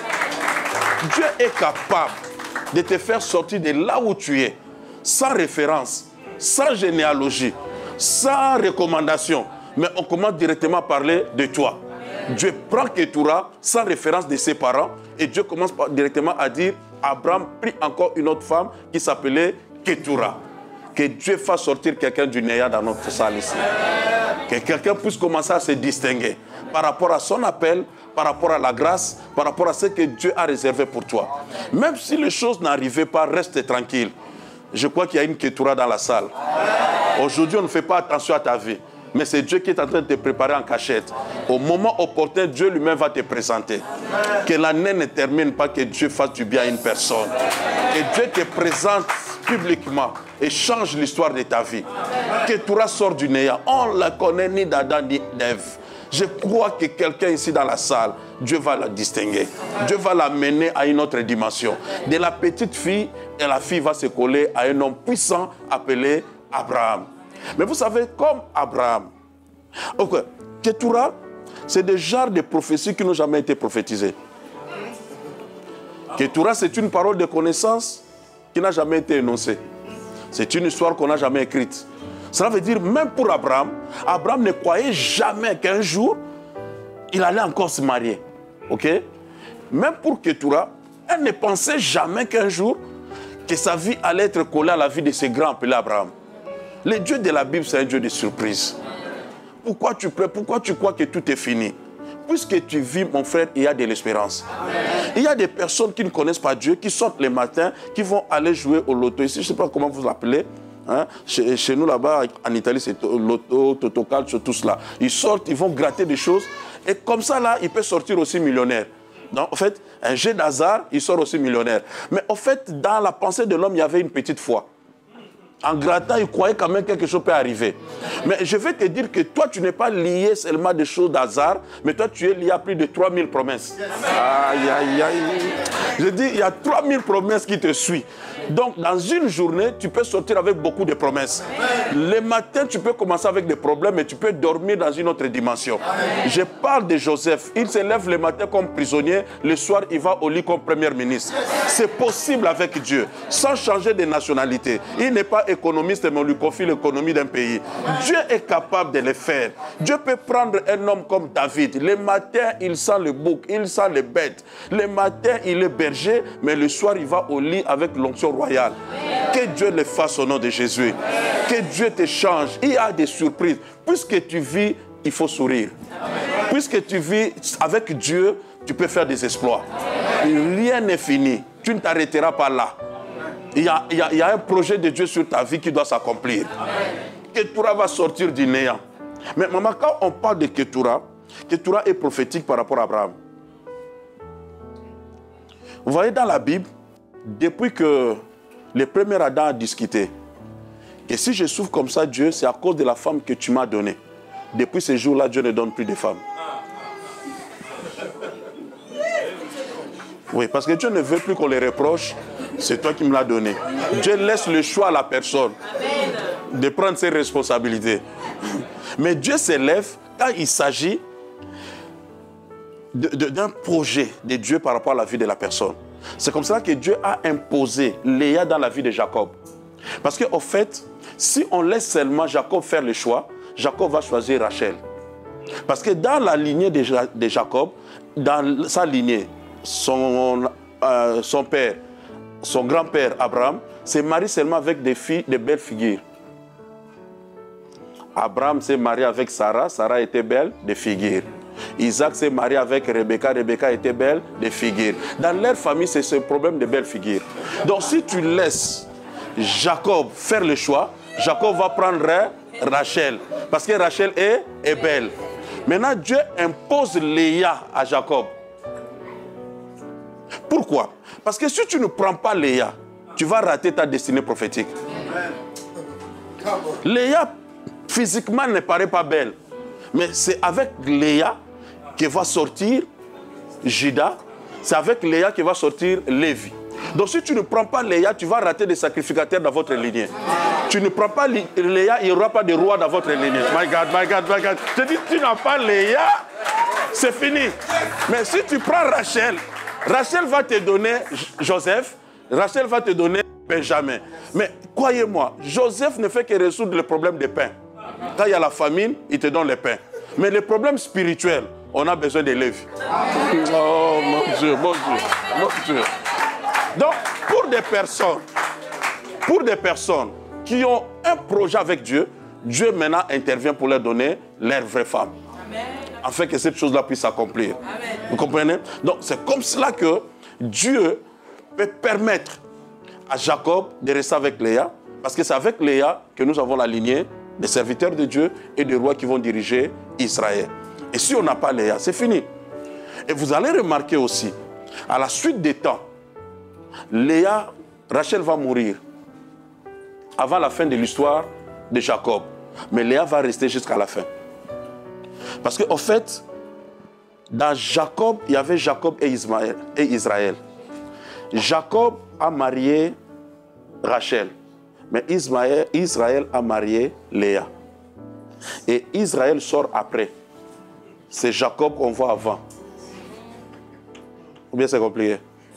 Dieu est capable de te faire sortir de là où tu es, sans référence, sans généalogie, sans recommandation, mais on commence directement à parler de toi. Dieu prend Ketura sans référence de ses parents et Dieu commence directement à dire Abraham prit encore une autre femme qui s'appelait Ketura. Que Dieu fasse sortir quelqu'un du néant dans notre salle ici. Que quelqu'un puisse commencer à se distinguer par rapport à son appel, par rapport à la grâce, par rapport à ce que Dieu a réservé pour toi. Même si les choses n'arrivaient pas, reste tranquille. Je crois qu'il y a une Ketura dans la salle. Aujourd'hui, on ne fait pas attention à ta vie. Mais c'est Dieu qui est en train de te préparer en cachette. Au moment opportun, Dieu lui-même va te présenter. Que l'année ne termine pas, que Dieu fasse du bien à une personne. Que Dieu te présente publiquement et change l'histoire de ta vie. Que Ketura sort du néant. On ne la connaît ni d'Adam ni d'Ève. Je crois que quelqu'un ici dans la salle, Dieu va la distinguer. Dieu va la mener à une autre dimension. De la petite fille, et la fille va se coller à un homme puissant appelé Abraham. Mais vous savez, comme Abraham, okay, Ketura, c'est des genres de prophéties qui n'ont jamais été prophétisées. Ketura, c'est une parole de connaissance qui n'a jamais été énoncée. C'est une histoire qu'on n'a jamais écrite. Cela veut dire, même pour Abraham, Abraham ne croyait jamais qu'un jour, il allait encore se marier. Ok? Même pour Ketura, elle ne pensait jamais qu'un jour, que sa vie allait être collée à la vie de ses grands appelés Abraham. Le Dieu de la Bible, c'est un Dieu de surprise. Pourquoi tu crois, pourquoi tu crois que tout est fini? Puisque tu vis, mon frère, il y a de l'espérance. Il y a des personnes qui ne connaissent pas Dieu, qui sortent les matins, qui vont aller jouer au loto. Ici, je ne sais pas comment vous l'appelez. Hein? Chez, chez nous, là-bas, en Italie, c'est loto, totocal, tout cela. Ils sortent, ils vont gratter des choses. Et comme ça, là, ils peuvent sortir aussi millionnaires. Donc, en fait, un jet d'hasard, il sort aussi millionnaire. Mais en fait, dans la pensée de l'homme, il y avait une petite foi. En grattant, il croyait quand même que quelque chose peut arriver. Mais je vais te dire que toi, tu n'es pas lié seulement à des choses d'hasard, mais toi, tu es lié à plus de trois mille promesses. Aïe, aïe, aïe. Je dis, il y a trois mille promesses qui te suivent. Donc, dans une journée, tu peux sortir avec beaucoup de promesses. Le matin, tu peux commencer avec des problèmes, mais tu peux dormir dans une autre dimension. Je parle de Joseph. Il se lève le matin comme prisonnier, le soir, il va au lit comme premier ministre. C'est possible avec Dieu, sans changer de nationalité. Il n'est pas économiste, mais on lui confie l'économie d'un pays. Dieu est capable de le faire. Dieu peut prendre un homme comme David. Le matin, il sent le bouc, il sent les bêtes. Le matin, il est berger, mais le soir, il va au lit avec l'onction royale. Que Dieu le fasse au nom de Jésus. Que Dieu te change. Il y a des surprises. Puisque tu vis, il faut sourire. Puisque tu vis avec Dieu, tu peux faire des exploits. Rien n'est fini. Tu ne t'arrêteras pas là. Il y, a, il, y a, il y a un projet de Dieu sur ta vie qui doit s'accomplir. Ketura va sortir du néant. Mais maman, quand on parle de Ketura, Ketura est prophétique par rapport à Abraham. Vous voyez dans la Bible, depuis que le premier Adam a discuté, que si je souffre comme ça, Dieu, c'est à cause de la femme que tu m'as donnée. Depuis ce jour-là, Dieu ne donne plus de femmes. Oui, parce que Dieu ne veut plus qu'on les reproche. C'est toi qui me l'as donné. Dieu laisse le choix à la personne de prendre ses responsabilités. Mais Dieu s'élève quand il s'agit d'un projet de Dieu par rapport à la vie de la personne. C'est comme ça que Dieu a imposé Léa dans la vie de Jacob. Parce qu'en fait, si on laisse seulement Jacob faire le choix, Jacob va choisir Rachel. Parce que dans la lignée de, ja de Jacob, dans sa lignée, son, euh, son père, son grand-père Abraham, s'est marié seulement avec des filles, de belles figures. Abraham s'est marié avec Sarah, Sarah était belle, de figures. Isaac s'est marié avec Rebecca, Rebecca était belle, de figures. Dans leur famille, c'est ce problème de belles figures. Donc si tu laisses Jacob faire le choix, Jacob va prendre Rachel, parce que Rachel est, est belle. Maintenant, Dieu impose Léa à Jacob. Pourquoi? Parce que si tu ne prends pas Léa, tu vas rater ta destinée prophétique. Léa, physiquement, ne paraît pas belle. Mais c'est avec Léa que va sortir Judas. C'est avec Léa que va sortir Lévi. Donc si tu ne prends pas Léa, tu vas rater des sacrificateurs dans votre lignée. Tu ne prends pas Léa, il n'y aura pas de roi dans votre lignée. My God, my God, my God. Je dis, tu n'as pas Léa, c'est fini. Mais si tu prends Rachel, Rachel va te donner Joseph, Rachel va te donner Benjamin. Mais croyez-moi, Joseph ne fait que résoudre le problème des pains. Quand il y a la famine, il te donne les pains. Mais les problèmes spirituels, on a besoin de Lévi. Oh mon Dieu, mon Dieu, mon Dieu. Donc, pour des personnes, pour des personnes qui ont un projet avec Dieu, Dieu maintenant intervient pour leur donner leur vraie femme. Amen. Afin que cette chose-là puisse s'accomplir. Vous comprenez? Donc, c'est comme cela que Dieu peut permettre à Jacob de rester avec Léa, parce que c'est avec Léa que nous avons la lignée des serviteurs de Dieu et des rois qui vont diriger Israël. Et si on n'a pas Léa, c'est fini. Et vous allez remarquer aussi, à la suite des temps, Léa, Rachel va mourir avant la fin de l'histoire de Jacob. Mais Léa va rester jusqu'à la fin. Parce qu'en fait, dans Jacob, il y avait Jacob et Ismaël, et Israël. Jacob a marié Rachel. Mais Ismaël, Israël a marié Léa. Et Israël sort après. C'est Jacob qu'on voit avant. Ou bien c'est compliqué?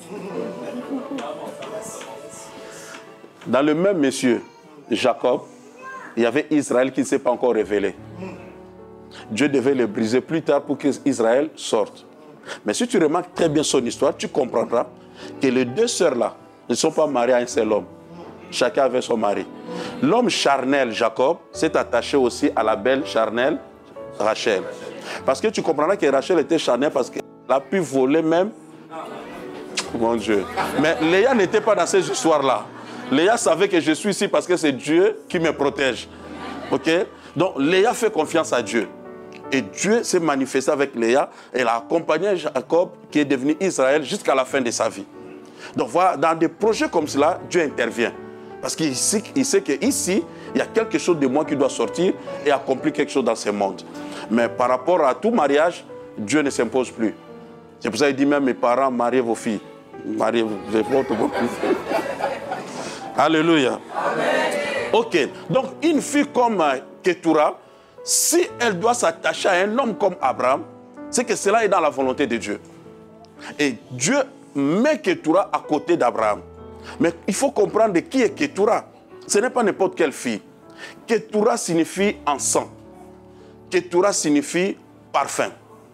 Dans le même monsieur, Jacob, il y avait Israël qui ne s'est pas encore révélé. Dieu devait le briser plus tard pour qu'Israël sorte. Mais si tu remarques très bien son histoire, tu comprendras que les deux sœurs-là ne sont pas mariées à un seul homme. Chacun avait son mari. L'homme charnel, Jacob, s'est attaché aussi à la belle charnelle, Rachel. Parce que tu comprendras que Rachel était charnelle parce qu'elle a pu voler même. Mon Dieu. Mais Léa n'était pas dans ces histoires-là. Léa savait que je suis ici parce que c'est Dieu qui me protège. Ok? Donc Léa fait confiance à Dieu. Et Dieu s'est manifesté avec Léa. Elle a accompagné Jacob qui est devenu Israël jusqu'à la fin de sa vie. Donc voilà, dans des projets comme cela, Dieu intervient. Parce qu'il sait, il sait qu'ici, il y a quelque chose de moi qui doit sortir et accomplir quelque chose dans ce monde. Mais par rapport à tout mariage, Dieu ne s'impose plus. C'est pour ça qu'il dit même, mes parents, mariez vos filles. Mariez votre fille. Alléluia. Amen. Ok. Donc, une fille comme Ketura, si elle doit s'attacher à un homme comme Abraham, c'est que cela est dans la volonté de Dieu. Et Dieu met Ketura à côté d'Abraham. Mais il faut comprendre de qui est Ketura. Ce n'est pas n'importe quelle fille. Ketura signifie encens. Ketura signifie parfum.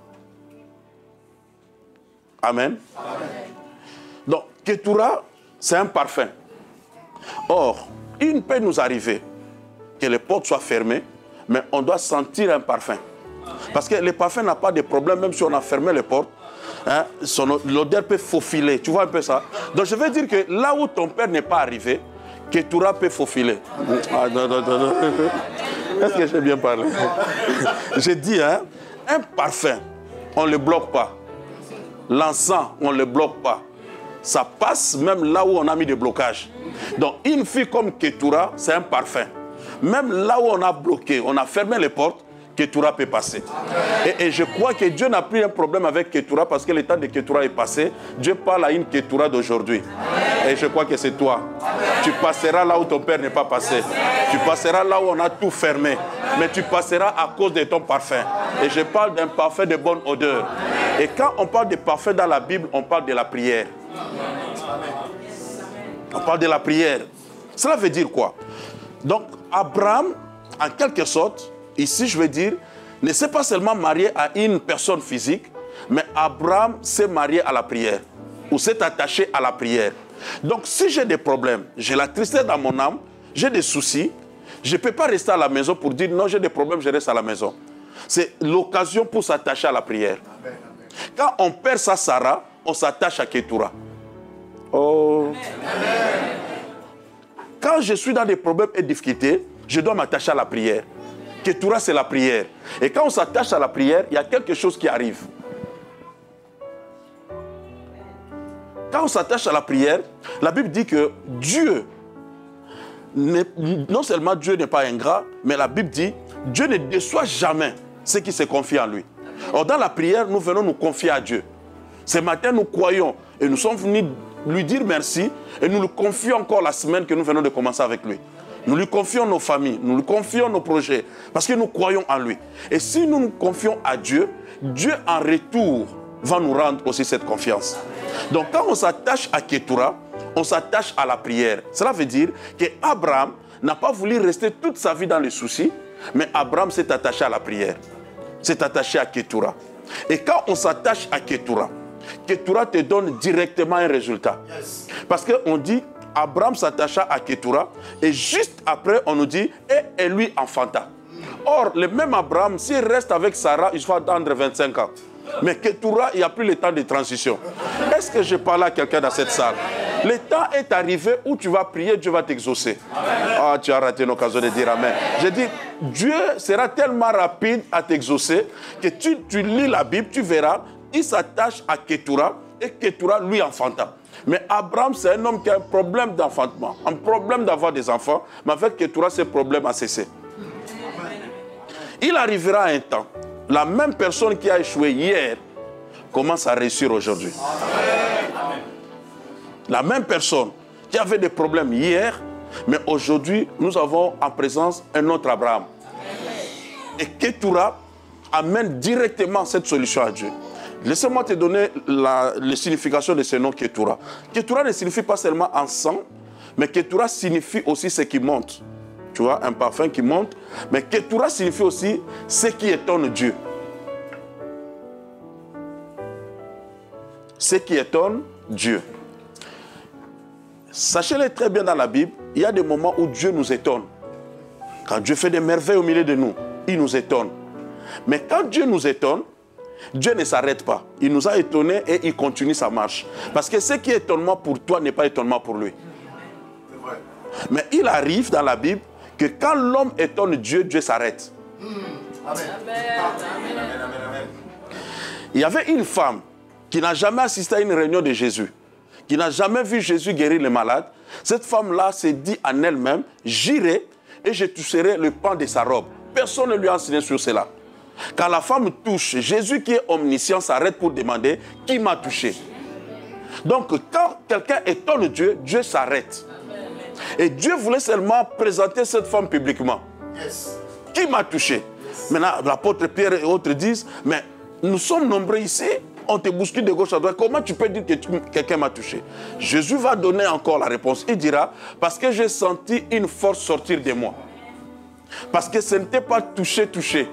Amen. Amen. Donc, Ketura, c'est un parfum. Or, il peut nous arriver que les portes soient fermées, mais on doit sentir un parfum. Parce que le parfum n'a pas de problème, même si on a fermé les portes. Hein, l'odeur peut faufiler, tu vois un peu ça. Donc je veux dire que là où ton père n'est pas arrivé, Ketura peut faufiler. Ah, non, non, non, non. Est-ce que j'ai bien parlé? J'ai dit, hein, un parfum, on ne le bloque pas. L'encens, on ne le bloque pas. Ça passe même là où on a mis des blocages. Donc une fille comme Ketura, c'est un parfum. Même là où on a bloqué, on a fermé les portes, Ketura peut passer. Et, et je crois que Dieu n'a plus un problème avec Ketura parce que le temps de Ketura est passé. Dieu parle à une Ketura d'aujourd'hui. Et je crois que c'est toi. Tu passeras là où ton père n'est pas passé. Tu passeras là où on a tout fermé. Mais tu passeras à cause de ton parfum. Et je parle d'un parfum de bonne odeur. Et quand on parle de parfum dans la Bible, on parle de la prière. On parle de la prière. Cela veut dire quoi? Donc, Abraham, en quelque sorte, ici, je veux dire, ne s'est pas seulement marié à une personne physique, mais Abraham s'est marié à la prière, ou s'est attaché à la prière. Donc, si j'ai des problèmes, j'ai la tristesse dans mon âme, j'ai des soucis, je ne peux pas rester à la maison pour dire non, j'ai des problèmes, je reste à la maison. C'est l'occasion pour s'attacher à la prière. Amen, amen. Quand on perd sa Sarah, on s'attache à Ketura. Oh. Amen. Quand je suis dans des problèmes et difficultés, je dois m'attacher à la prière. Ketura, c'est la prière. Et quand on s'attache à la prière, il y a quelque chose qui arrive. Quand on s'attache à la prière, la Bible dit que Dieu, non seulement Dieu n'est pas ingrat, mais la Bible dit, Dieu ne déçoit jamais ceux qui se confient en lui. Or, dans la prière, nous venons nous confier à Dieu. Ce matin, nous croyons et nous sommes venus lui dire merci et nous lui confions encore la semaine que nous venons de commencer avec lui. Nous lui confions nos familles, nous lui confions nos projets, parce que nous croyons en lui. Et si nous nous confions à Dieu, Dieu en retour va nous rendre aussi cette confiance. Donc quand on s'attache à Ketura, on s'attache à la prière. Cela veut dire qu'Abraham n'a pas voulu rester toute sa vie dans les soucis, mais Abraham s'est attaché à la prière, s'est attaché à Ketura. Et quand on s'attache à Ketura, Ketura te donne directement un résultat. Parce qu'on dit, Abraham s'attacha à Ketura, et juste après, on nous dit, et elle lui enfanta. Or, le même Abraham, s'il reste avec Sarah, il va attendre vingt-cinq ans. Mais Ketura, il n'y a plus le temps de transition. Est-ce que je parle à quelqu'un dans cette salle? Le temps est arrivé où tu vas prier, Dieu va t'exaucer. Ah, tu as raté l'occasion de dire Amen. Je dis, Dieu sera tellement rapide à t'exaucer que tu, tu lis la Bible, tu verras, il s'attache à Ketura et Ketura lui enfanta. Mais Abraham, c'est un homme qui a un problème d'enfantement, un problème d'avoir des enfants, mais avec Ketura, ce problème a cessé. Il arrivera un temps, la même personne qui a échoué hier commence à réussir aujourd'hui. La même personne qui avait des problèmes hier, mais aujourd'hui, nous avons en présence un autre Abraham. Et Ketura amène directement cette solution à Dieu. Laissez-moi te donner la, la signification de ce nom Ketura. Ketura ne signifie pas seulement encens, mais Ketura signifie aussi ce qui monte. Tu vois, un parfum qui monte. Mais Ketura signifie aussi ce qui étonne Dieu. Ce qui étonne Dieu. Sachez-le très bien dans la Bible, il y a des moments où Dieu nous étonne. Quand Dieu fait des merveilles au milieu de nous, il nous étonne. Mais quand Dieu nous étonne, Dieu ne s'arrête pas. Il nous a étonnés et il continue sa marche. Parce que ce qui est étonnement pour toi n'est pas étonnement pour lui. Mais il arrive dans la Bible que quand l'homme étonne Dieu, Dieu s'arrête. Amen. Il y avait une femme qui n'a jamais assisté à une réunion de Jésus, qui n'a jamais vu Jésus guérir les malades. Cette femme-là s'est dit en elle-même, j'irai et je toucherai le pan de sa robe. Personne ne lui a enseigné sur cela. Quand la femme touche, Jésus qui est omniscient s'arrête pour demander qui m'a touché. Donc quand quelqu'un étonne Dieu, Dieu s'arrête. Et Dieu voulait seulement présenter cette femme publiquement. Yes. Qui m'a touché? Yes. Maintenant, l'apôtre Pierre et autres disent, mais nous sommes nombreux ici, on te bouscule de gauche à droite, comment tu peux dire que quelqu'un m'a touché? Jésus va donner encore la réponse. Il dira, parce que j'ai senti une force sortir de moi. Parce que ce n'était pas touché, touché.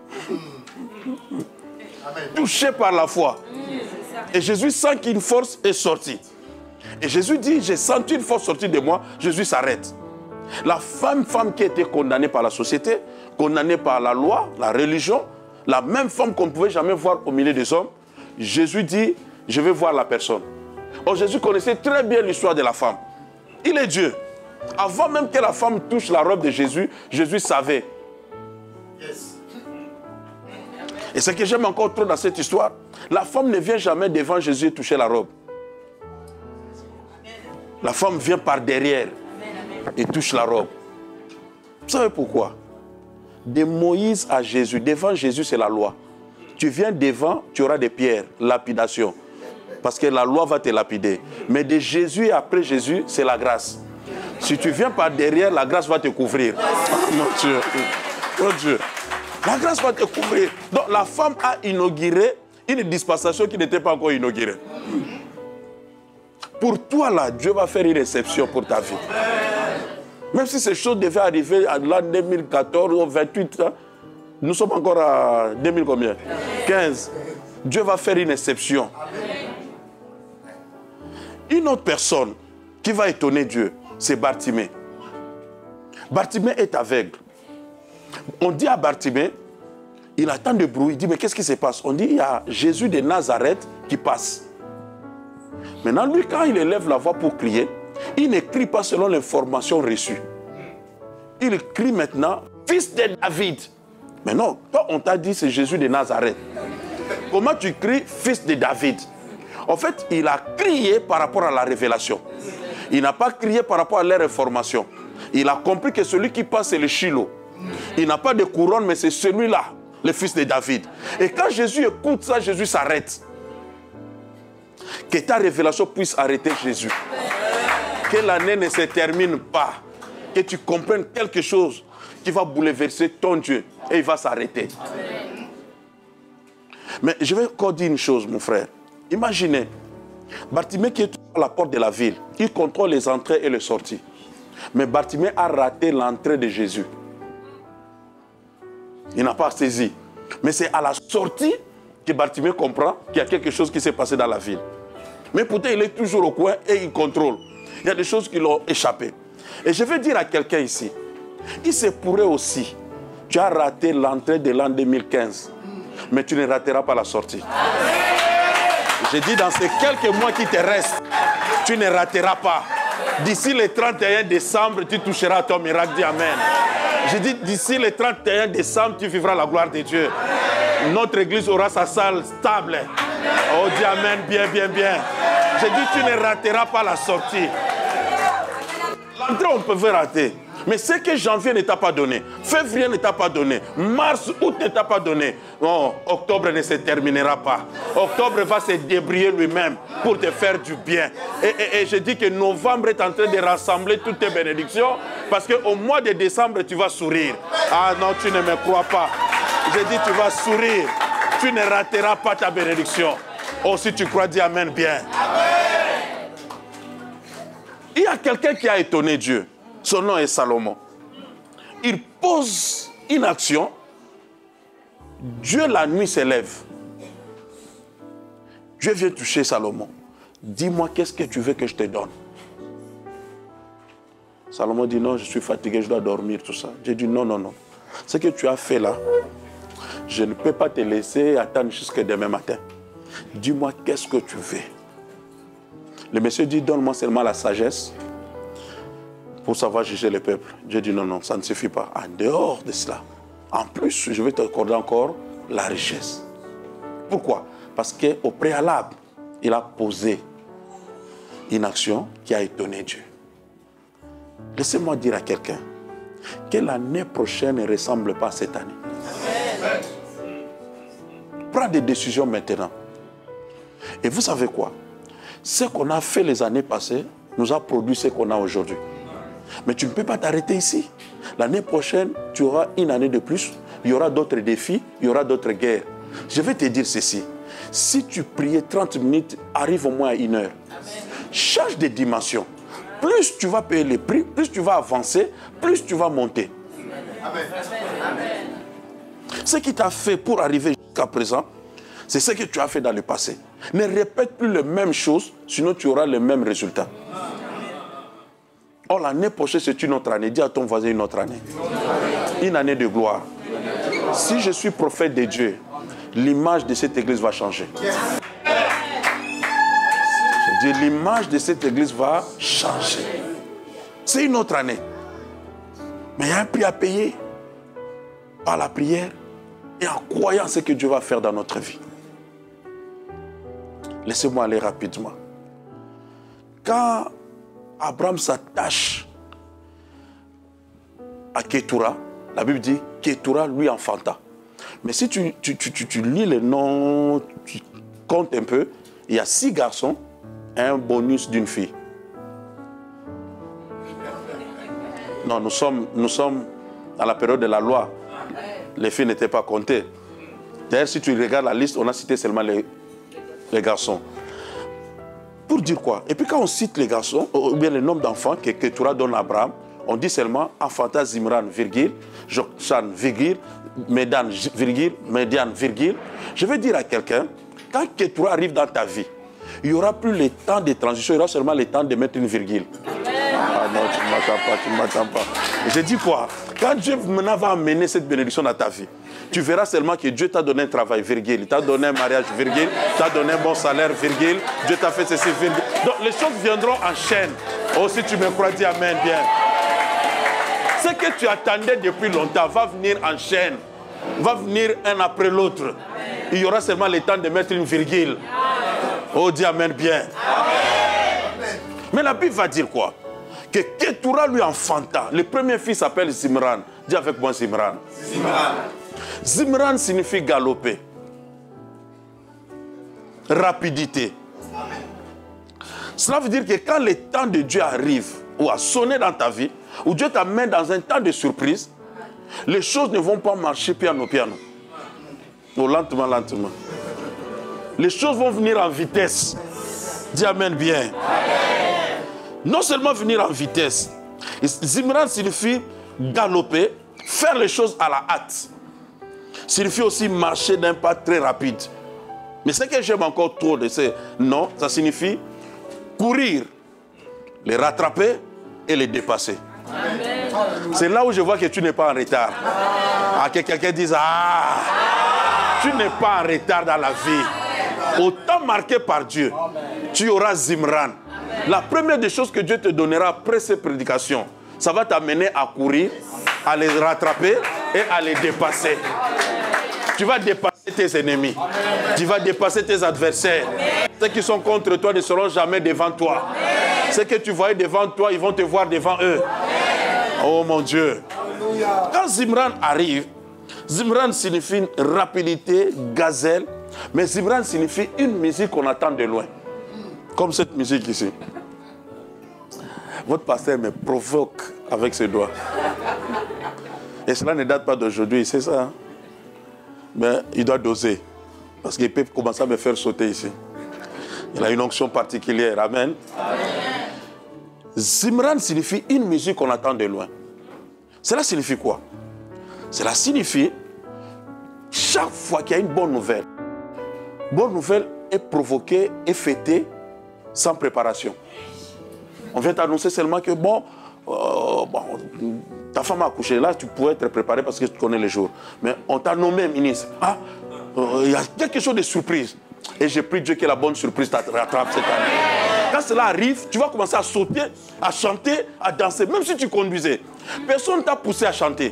Amen. Touché par la foi. Et Jésus sent qu'une force est sortie. Et Jésus dit, j'ai senti une force sortir de moi. Jésus s'arrête. La femme, femme qui était condamnée par la société, condamnée par la loi, la religion, la même femme qu'on ne pouvait jamais voir au milieu des hommes, Jésus dit, je vais voir la personne. Or, Jésus connaissait très bien l'histoire de la femme. Il est Dieu. Avant même que la femme touche la robe de Jésus, Jésus savait. Yes. Et ce que j'aime encore trop dans cette histoire, la femme ne vient jamais devant Jésus et toucher la robe. La femme vient par derrière et touche la robe. Vous savez pourquoi? De Moïse à Jésus, devant Jésus c'est la loi. Tu viens devant, tu auras des pierres, lapidation. Parce que la loi va te lapider. Mais de Jésus et après Jésus, c'est la grâce. Si tu viens par derrière, la grâce va te couvrir. Oh, mon Dieu. Mon Dieu. La grâce va te couvrir. Donc la femme a inauguré une dispensation qui n'était pas encore inaugurée. Pour toi là, Dieu va faire une exception pour ta vie. Même si ces choses devaient arriver en l'an deux mille quatorze ou vingt-huit, hein, nous sommes encore à deux mille combien? quinze. Dieu va faire une exception. Une autre personne qui va étonner Dieu, c'est Bartimée. Bartimée est aveugle. On dit à Bartimée, il attend de bruit, il dit mais qu'est-ce qui se passe? On dit il y a Jésus de Nazareth qui passe. Maintenant, lui, quand il élève la voix pour crier, il ne crie pas selon l'information reçue. Il crie maintenant, fils de David. Mais non, toi, on t'a dit c'est Jésus de Nazareth. Comment tu cries, fils de David? En fait, il a crié par rapport à la révélation. Il n'a pas crié par rapport à leur information. Il a compris que celui qui passe, c'est le Shiloh. Il n'a pas de couronne, mais c'est celui-là, le fils de David. Et quand Jésus écoute ça, Jésus s'arrête. Que ta révélation puisse arrêter Jésus. Que l'année ne se termine pas. Que tu comprennes quelque chose qui va bouleverser ton Dieu. Et il va s'arrêter. Mais je vais encore dire une chose, mon frère. Imaginez, Bartimée qui est à la porte de la ville. Il contrôle les entrées et les sorties. Mais Bartimée a raté l'entrée de Jésus. Il n'a pas saisi. Mais c'est à la sortie que Bartimée comprend qu'il y a quelque chose qui s'est passé dans la ville. Mais pourtant, il est toujours au coin et il contrôle. Il y a des choses qui l'ont échappé. Et je vais dire à quelqu'un ici, il se pourrait aussi, tu as raté l'entrée de l'an deux mille quinze, mais tu ne rateras pas la sortie. Je dis dans ces quelques mois qui te restent, tu ne rateras pas. D'ici le trente et un décembre, tu toucheras ton miracle. Dis Amen. Je dis d'ici le trente et un décembre, tu vivras la gloire de Dieu. Notre église aura sa salle stable. Oh, dis Amen, bien, bien, bien. Je dis, tu ne rateras pas la sortie. L'entrée, on peut rater. Mais ce que janvier ne t'a pas donné, février ne t'a pas donné, mars, août ne t'a pas donné, non, octobre ne se terminera pas. Octobre va se débrouiller lui-même pour te faire du bien. Et, et, et je dis que novembre est en train de rassembler toutes tes bénédictions parce qu'au mois de décembre, tu vas sourire. Ah non, tu ne me crois pas. Je dis, tu vas sourire. Tu ne rateras pas ta bénédiction. Oh, si tu crois, dis Amen bien. Amen. Il y a quelqu'un qui a étonné Dieu. Son nom est Salomon. Il pose une action. Dieu, la nuit, s'élève. Dieu vient toucher Salomon. Dis-moi, qu'est-ce que tu veux que je te donne? Salomon dit, non, je suis fatigué, je dois dormir, tout ça. J'ai dit, non, non, non. Ce que tu as fait là, je ne peux pas te laisser attendre jusqu'à demain matin. Dis-moi, qu'est-ce que tu veux? Le monsieur dit, donne-moi seulement la sagesse pour savoir juger le peuple. Dieu dit, non, non, ça ne suffit pas. En dehors de cela, en plus, je vais t'accorder encore la richesse. Pourquoi? Parce qu'au préalable, il a posé une action qui a étonné Dieu. Laissez-moi dire à quelqu'un que l'année prochaine ne ressemble pas à cette année. Amen. Prends des décisions maintenant. Et vous savez quoi? Ce qu'on a fait les années passées nous a produit ce qu'on a aujourd'hui. Mais tu ne peux pas t'arrêter ici. L'année prochaine, tu auras une année de plus. Il y aura d'autres défis, il y aura d'autres guerres. Je vais te dire ceci. Si tu priais trente minutes, arrive au moins à une heure. Amen. Change de dimension. Plus tu vas payer les prix, plus tu vas avancer, plus tu vas monter. Amen. Amen. Ce qui t'a fait pour arriver jusqu'à présent, c'est ce que tu as fait dans le passé. Ne répète plus les mêmes choses, sinon tu auras les mêmes résultats. Or, l'année prochaine, c'est une autre année. Dis à ton voisin une autre année. Une année de gloire. Si je suis prophète de Dieu, l'image de cette église va changer. Je dis, l'image de cette église va changer. C'est une autre année. Mais il y a un prix à payer par la prière et en croyant ce que Dieu va faire dans notre vie. Laissez-moi aller rapidement. Quand Abraham s'attache à Ketura, la Bible dit Ketura lui enfanta. Mais si tu, tu, tu, tu, tu lis les noms, tu comptes un peu, il y a six garçons et un bonus d'une fille. Non, nous sommes, nous sommes dans la période de la loi. Les filles n'étaient pas comptées. D'ailleurs, si tu regardes la liste, on a cité seulement les, les garçons. Pour dire quoi? Et puis quand on cite les garçons, ou bien le nombre d'enfants que Ketura donne à Abraham, on dit seulement enfanta Zimran, virgule, Jokshan, virgule, Médan, virgule, Médian, virgule. Je veux dire à quelqu'un, quand Ketura arrive dans ta vie, il n'y aura plus le temps de transition, il y aura seulement le temps de mettre une virgule. Ah non, tu ne m'attends pas, tu ne m'attends pas. Je dis quoi? Quand Dieu maintenant va amener cette bénédiction dans ta vie, tu verras seulement que Dieu t'a donné un travail, virgule. Il t'a donné un mariage, virgule. T'a donné un bon salaire, virgule. Dieu t'a fait ceci, virgule. Donc les choses viendront en chaîne. Oh, si tu me crois, dis Amen, bien. Ce que tu attendais depuis longtemps va venir en chaîne. Va venir un après l'autre. Il y aura seulement le temps de mettre une virgule. Oh, dis Amen, bien. Amen. Mais la Bible va dire quoi? Que Ketura lui enfanta. Le premier fils s'appelle Zimran. Dis avec moi Zimran. Zimran. Zimran signifie galoper. Rapidité. Amen. Cela veut dire que quand le temps de Dieu arrive, ou a sonné dans ta vie, ou Dieu t'amène dans un temps de surprise, les choses ne vont pas marcher piano piano. Non, lentement, lentement. Les choses vont venir en vitesse. Dis Amen bien. Amen. Non seulement venir en vitesse. Zimran signifie galoper, faire les choses à la hâte. Signifie aussi marcher d'un pas très rapide. Mais ce que j'aime encore trop de ces noms, ça signifie courir, les rattraper et les dépasser. C'est là où je vois que tu n'es pas en retard. Ah, que quelqu'un dise, ah, tu n'es pas en retard dans la vie. Au temps marqué par Dieu, tu auras Zimran. La première des choses que Dieu te donnera après ces prédications, ça va t'amener à courir, à les rattraper et à les dépasser. Tu vas dépasser tes ennemis. Tu vas dépasser tes adversaires. Ceux qui sont contre toi ne seront jamais devant toi. Ceux que tu voyais devant toi, ils vont te voir devant eux. Oh mon Dieu. Quand Zimran arrive, Zimran signifie rapidité, gazelle. Mais Zimran signifie une musique qu'on attend de loin. Comme cette musique ici. Votre pasteur me provoque avec ses doigts. Et cela ne date pas d'aujourd'hui, c'est ça. Hein? Mais il doit doser. Parce qu'il peut commencer à me faire sauter ici. Il a une onction particulière. Amen. Amen. Zimran signifie une musique qu'on attend de loin. Cela signifie quoi? Cela signifie chaque fois qu'il y a une bonne nouvelle, bonne nouvelle est provoquée et fêtée sans préparation. On vient t'annoncer seulement que bon, euh, bon, ta femme a accouché. Là, tu pourrais être préparé parce que tu connais les jours. Mais on t'a nommé ministre. Ah, euh, il y a quelque chose de surprise. Et j'ai pris Dieu que la bonne surprise t'attrape cette année. Quand cela arrive, tu vas commencer à sauter, à chanter, à danser. Même si tu conduisais. Personne ne t'a poussé à chanter.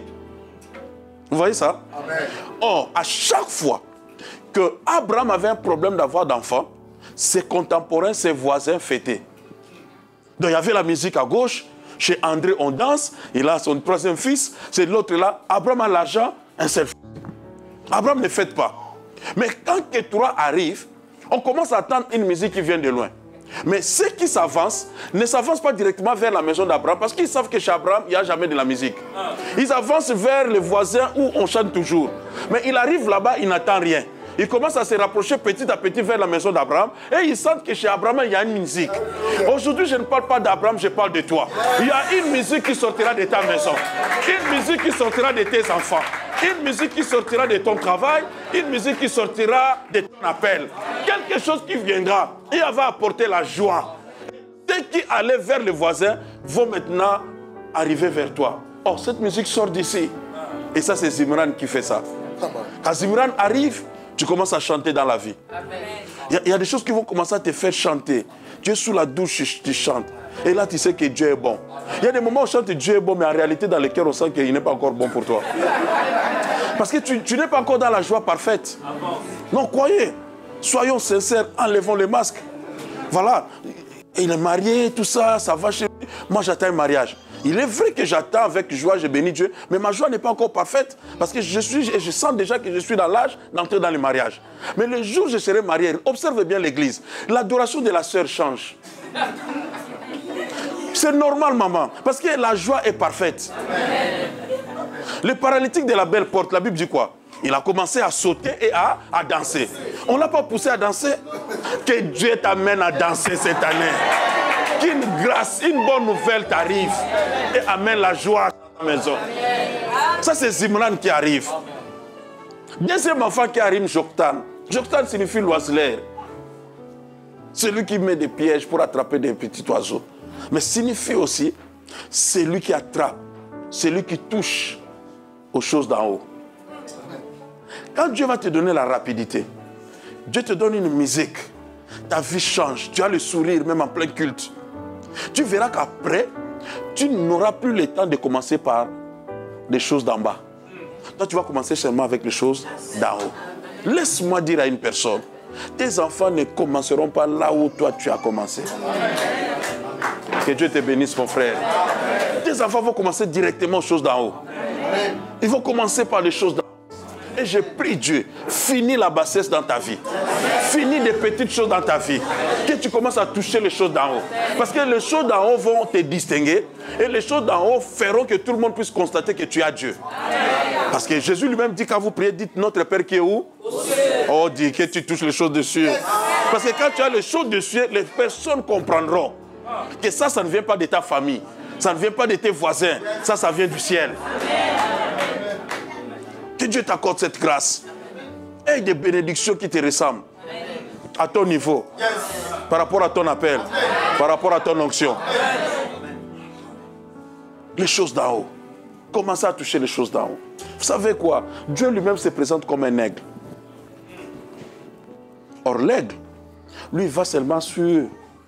Vous voyez ça? Amen. Or, à chaque fois que Abraham avait un problème d'avoir d'enfants, ses contemporains, ses voisins fêtaient. Donc il y avait la musique à gauche. Chez André, on danse. Il a son troisième fils. C'est l'autre là. Abraham a l'argent, un seul fils. Abraham ne fête pas. Mais quand Ketura arrive, on commence à entendre une musique qui vient de loin. Mais ceux qui s'avancent ne s'avancent pas directement vers la maison d'Abraham parce qu'ils savent que chez Abraham, il n'y a jamais de la musique. Ils avancent vers les voisins où on chante toujours. Mais il arrive là-bas, il n'attend rien. Il commence à se rapprocher petit à petit vers la maison d'Abraham et ils sentent que chez Abraham, il y a une musique. Aujourd'hui, je ne parle pas d'Abraham, je parle de toi. Il y a une musique qui sortira de ta maison. Une musique qui sortira de tes enfants. Une musique qui sortira de ton travail. Une musique qui sortira de ton appel. Quelque chose qui viendra et elle va apporter la joie. Ceux qui allaient vers les voisins vont maintenant arriver vers toi. Oh, cette musique sort d'ici. Et ça, c'est Zimran qui fait ça. Quand Zimran arrive, tu commences à chanter dans la vie. Il y, y a des choses qui vont commencer à te faire chanter. Tu es sous la douche, tu chantes. Et là, tu sais que Dieu est bon. Il y a des moments où on chante Dieu est bon, mais en réalité, dans le cœur, on sent qu'il n'est pas encore bon pour toi. Parce que tu, tu n'es pas encore dans la joie parfaite. Non, croyez. Soyons sincères, enlevons les masques. Voilà. Il est marié, tout ça, ça va chez lui. Moi, j'attends un mariage. Il est vrai que j'attends avec joie, je bénis Dieu, mais ma joie n'est pas encore parfaite parce que je, suis, je sens déjà que je suis dans l'âge d'entrer dans le mariage. Mais le jour où je serai marié, observe bien l'église. L'adoration de la sœur change. C'est normal, maman, parce que la joie est parfaite. Le paralytique de la belle porte, la Bible dit quoi? Il a commencé à sauter et à, à danser. On ne l'a pas poussé à danser. Que Dieu t'amène à danser cette année. Qu'une grâce, une bonne nouvelle t'arrive et amène la joie à ta maison. Ça, c'est Zimran qui arrive. Deuxième enfant qui arrive, Joktan. Joktan signifie l'oiseleur. Celui qui met des pièges pour attraper des petits oiseaux. Mais signifie aussi celui qui attrape, celui qui touche aux choses d'en haut. Quand Dieu va te donner la rapidité, Dieu te donne une musique, ta vie change, tu as le sourire même en plein culte. Tu verras qu'après, tu n'auras plus le temps de commencer par des choses d'en bas. Toi, tu vas commencer seulement avec les choses d'en haut. Laisse-moi dire à une personne, tes enfants ne commenceront pas là où toi tu as commencé. Que Dieu te bénisse, mon frère. Tes enfants vont commencer directement aux choses d'en haut. Ils vont commencer par les choses d'en haut. Et je prie Dieu, finis la bassesse dans ta vie. Finis des petites choses dans ta vie. Que tu commences à toucher les choses d'en haut. Parce que les choses d'en haut vont te distinguer. Et les choses d'en haut feront que tout le monde puisse constater que tu as Dieu. Parce que Jésus lui-même dit quand vous priez, dites notre Père qui est où? Oh, dis que tu touches les choses de cieux. Parce que quand tu as les choses de cieux, les personnes comprendront que ça, ça ne vient pas de ta famille. Ça ne vient pas de tes voisins. Ça, ça vient du ciel. Que Dieu t'accorde cette grâce. Et des bénédictions qui te ressemblent. à ton niveau, yes. Par rapport à ton appel, Amen. Par rapport à ton onction. Amen. Les choses d'en haut. Commencez à toucher les choses d'en haut. Vous savez quoi? Dieu lui-même se présente comme un aigle. Or, l'aigle, lui, va seulement sur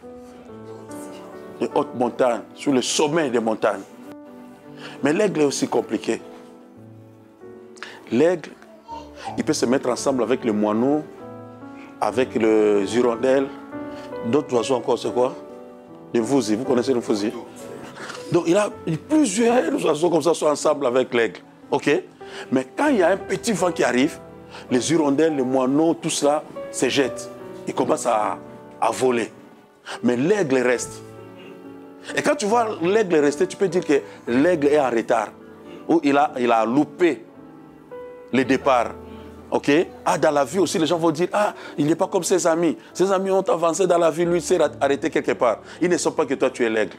les hautes montagnes, sur le sommet des montagnes. Mais l'aigle est aussi compliqué. L'aigle, il peut se mettre ensemble avec le moineau, avec le hirondelle, d'autres oiseaux encore, c'est quoi? Les fousilles, vous connaissez les fousilles? Donc il a plusieurs oiseaux comme ça sont ensemble avec l'aigle. Ok? Mais quand il y a un petit vent qui arrive, les hirondelles, les moineaux, tout cela se jettent. Ils commencent à, à voler. Mais l'aigle reste. Et quand tu vois l'aigle rester, tu peux dire que l'aigle est en retard. Ou il a, il a loupé le départ. Ok? Ah, dans la vie aussi, les gens vont dire, ah, il n'est pas comme ses amis. Ses amis ont avancé dans la vie, lui s'est arrêté quelque part. Ils ne savent pas que toi, tu es l'aigle.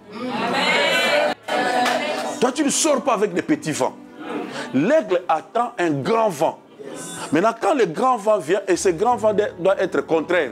Toi, tu ne sors pas avec des petits vents. L'aigle attend un grand vent. Maintenant, quand le grand vent vient, et ce grand vent doit être contraire.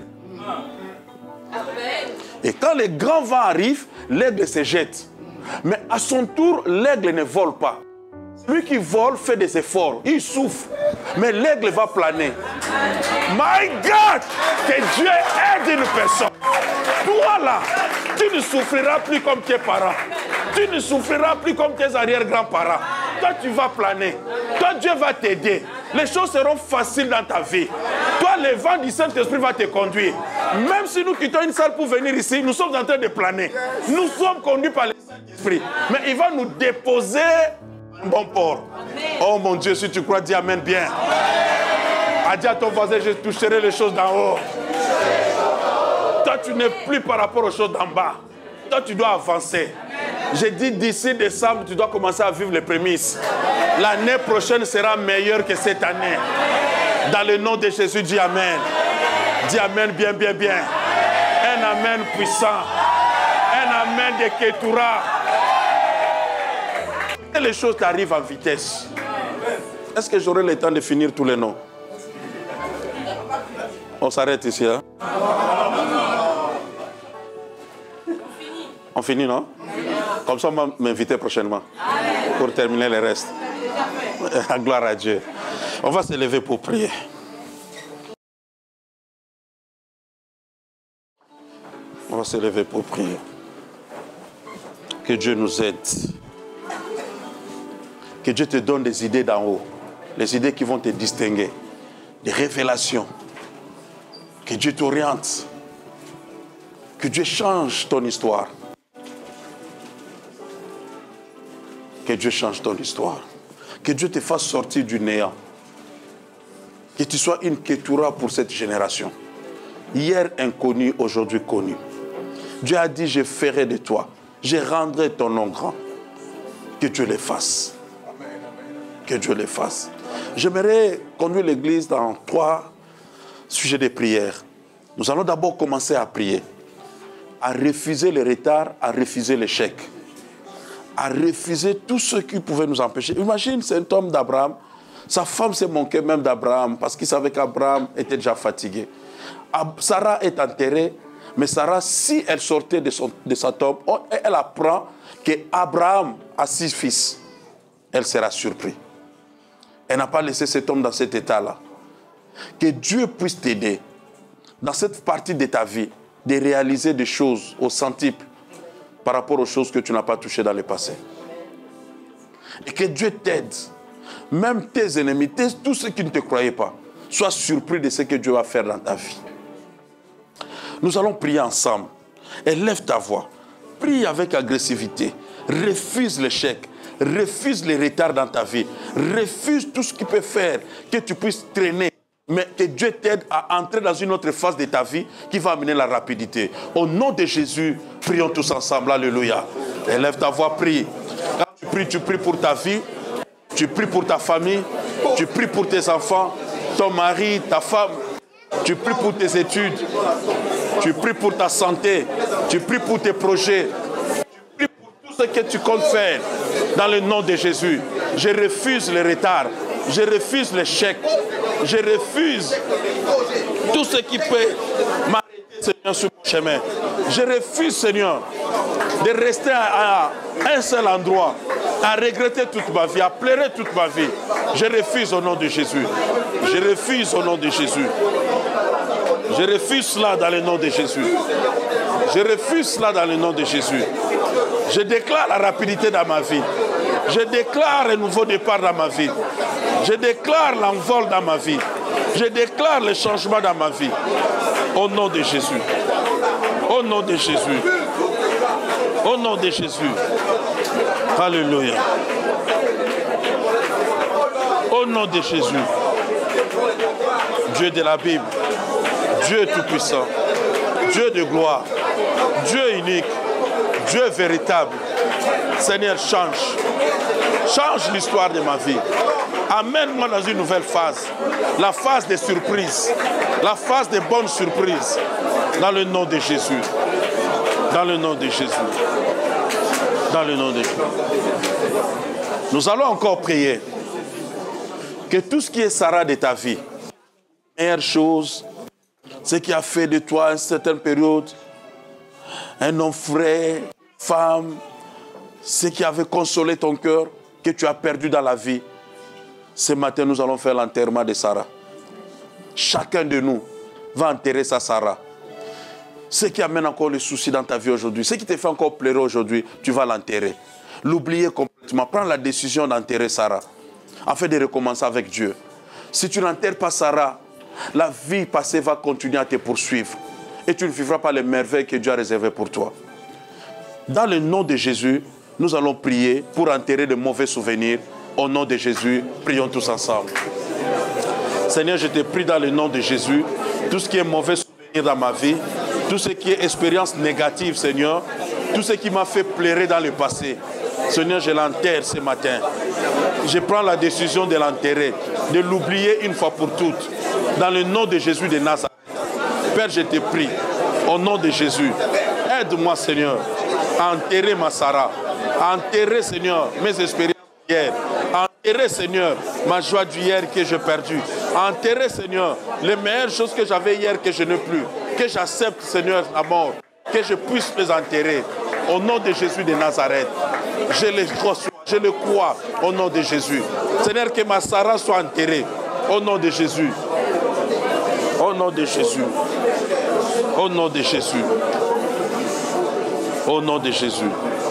Et quand le grand vent arrive, l'aigle se jette. Mais à son tour, l'aigle ne vole pas. Celui qui vole fait des efforts. Il souffre. Mais l'aigle va planer. My God! Que Dieu aide une personne. Toi là, tu ne souffriras plus comme tes parents. Tu ne souffriras plus comme tes arrière-grands-parents. Toi, tu vas planer. Toi, Dieu va t'aider. Les choses seront faciles dans ta vie. Toi, le vent du Saint-Esprit va te conduire. Même si nous quittons une salle pour venir ici, nous sommes en train de planer. Nous sommes conduits par le Saint-Esprit. Mais il va nous déposer un bon port. Oh mon Dieu, si tu crois, dis Amen bien. Dis à ton voisin, je toucherai les choses d'en haut. Toi, tu n'es plus par rapport aux choses d'en bas. Toi, tu dois avancer. J'ai dit d'ici décembre, tu dois commencer à vivre les prémices. L'année prochaine sera meilleure que cette année. Dans le nom de Jésus, dis Amen. Dis Amen bien, bien, bien. Un Amen puissant. Un Amen de Ketura. Et les choses t'arrivent en vitesse. Est-ce que j'aurai le temps de finir tous les noms? On s'arrête ici, hein? On finit, non? Comme ça, on va m'inviter prochainement pour terminer le reste. Gloire à Dieu. On va se lever pour prier. On va se lever pour prier. Que Dieu nous aide. Que Dieu te donne des idées d'en haut. Les idées qui vont te distinguer. Des révélations. Que Dieu t'oriente. Que Dieu change ton histoire. Que Dieu change ton histoire. Que Dieu te fasse sortir du néant. Que tu sois une Ketura pour cette génération. Hier inconnu, aujourd'hui connu. Dieu a dit, je ferai de toi. Je rendrai ton nom grand. Que Dieu le fasse. Que Dieu le fasse. J'aimerais conduire l'Église dans trois sujets de prière. Nous allons d'abord commencer à prier. À refuser le retard, à refuser l'échec. À refuser tout ce qui pouvait nous empêcher. Imagine, c'est un homme d'Abraham. Sa femme s'est moquée même d'Abraham parce qu'il savait qu'Abraham était déjà fatigué. Sarah est enterrée, mais Sarah, si elle sortait de, son, de sa tombe, elle apprend qu'Abraham a six fils. Elle sera surprise. Elle n'a pas laissé cet homme dans cet état-là. Que Dieu puisse t'aider dans cette partie de ta vie de réaliser des choses au centuple par rapport aux choses que tu n'as pas touchées dans le passé. Et que Dieu t'aide. Même tes ennemis, tes, tous ceux qui ne te croyaient pas, soient surpris de ce que Dieu va faire dans ta vie. Nous allons prier ensemble. Élève ta voix. Prie avec agressivité. Refuse l'échec. Refuse les retards dans ta vie. Refuse tout ce qui peut faire que tu puisses traîner. Mais que Dieu t'aide à entrer dans une autre phase de ta vie qui va amener la rapidité. Au nom de Jésus, prions tous ensemble. Alléluia. Élève ta voix, prie. Quand tu pries, tu pries pour ta vie. Tu pries pour ta famille. Tu pries pour tes enfants, ton mari, ta femme. Tu pries pour tes études. Tu pries pour ta santé. Tu pries pour tes projets. Tu pries pour tout ce que tu comptes faire. Dans le nom de Jésus. Je refuse le retard. Je refuse l'échec. Je refuse tout ce qui peut m'arrêter, Seigneur, sur mon chemin. Je refuse, Seigneur, de rester à, à un seul endroit, à regretter toute ma vie, à pleurer toute ma vie. Je refuse au nom de Jésus. Je refuse au nom de Jésus. Je refuse cela dans le nom de Jésus. Je refuse cela dans le nom de Jésus. Je déclare la rapidité dans ma vie. Je déclare un nouveau départ dans ma vie. Je déclare l'envol dans ma vie. Je déclare le changement dans ma vie. Au nom de Jésus. Au nom de Jésus. Au nom de Jésus. Alléluia. Au nom de Jésus. Dieu de la Bible. Dieu tout-puissant. Dieu de gloire. Dieu unique. Dieu véritable. Seigneur, change. Change l'histoire de ma vie. Amène-moi dans une nouvelle phase. La phase des surprises. La phase des bonnes surprises. Dans le nom de Jésus. Dans le nom de Jésus. Dans le nom de Jésus. Nous allons encore prier. Que tout ce qui est Sarah de ta vie, la meilleure chose, ce qui a fait de toi à une certaine période un homme frais, femme, ce qui avait consolé ton cœur, que tu as perdu dans la vie. Ce matin, nous allons faire l'enterrement de Sarah. Chacun de nous va enterrer sa Sarah. Ce qui amène encore les soucis dans ta vie aujourd'hui, ce qui te fait encore pleurer aujourd'hui, tu vas l'enterrer. L'oublier complètement. Prends la décision d'enterrer Sarah, afin de recommencer avec Dieu. Si tu n'enterres pas Sarah, la vie passée va continuer à te poursuivre. Et tu ne vivras pas les merveilles que Dieu a réservées pour toi. Dans le nom de Jésus, nous allons prier pour enterrer de mauvais souvenirs. Au nom de Jésus, prions tous ensemble. Seigneur, je te prie dans le nom de Jésus, tout ce qui est mauvais souvenir dans ma vie, tout ce qui est expérience négative, Seigneur, tout ce qui m'a fait pleurer dans le passé, Seigneur, je l'enterre ce matin. Je prends la décision de l'enterrer, de l'oublier une fois pour toutes. Dans le nom de Jésus de Nazareth. Père, je te prie, au nom de Jésus, aide-moi, Seigneur, à enterrer ma Sarah, à enterrer, Seigneur, mes expériences d'hier, à enterrer, Seigneur, ma joie d'hier que j'ai perdue, à enterrer, Seigneur, les meilleures choses que j'avais hier que je n'ai plus, que j'accepte, Seigneur, à mort, que je puisse les enterrer, au nom de Jésus de Nazareth. Je les reçois, je le crois, au nom de Jésus. Seigneur, que ma Sarah soit enterrée, au nom de Jésus. Au nom de Jésus. Au nom de Jésus. Au nom de Jésus.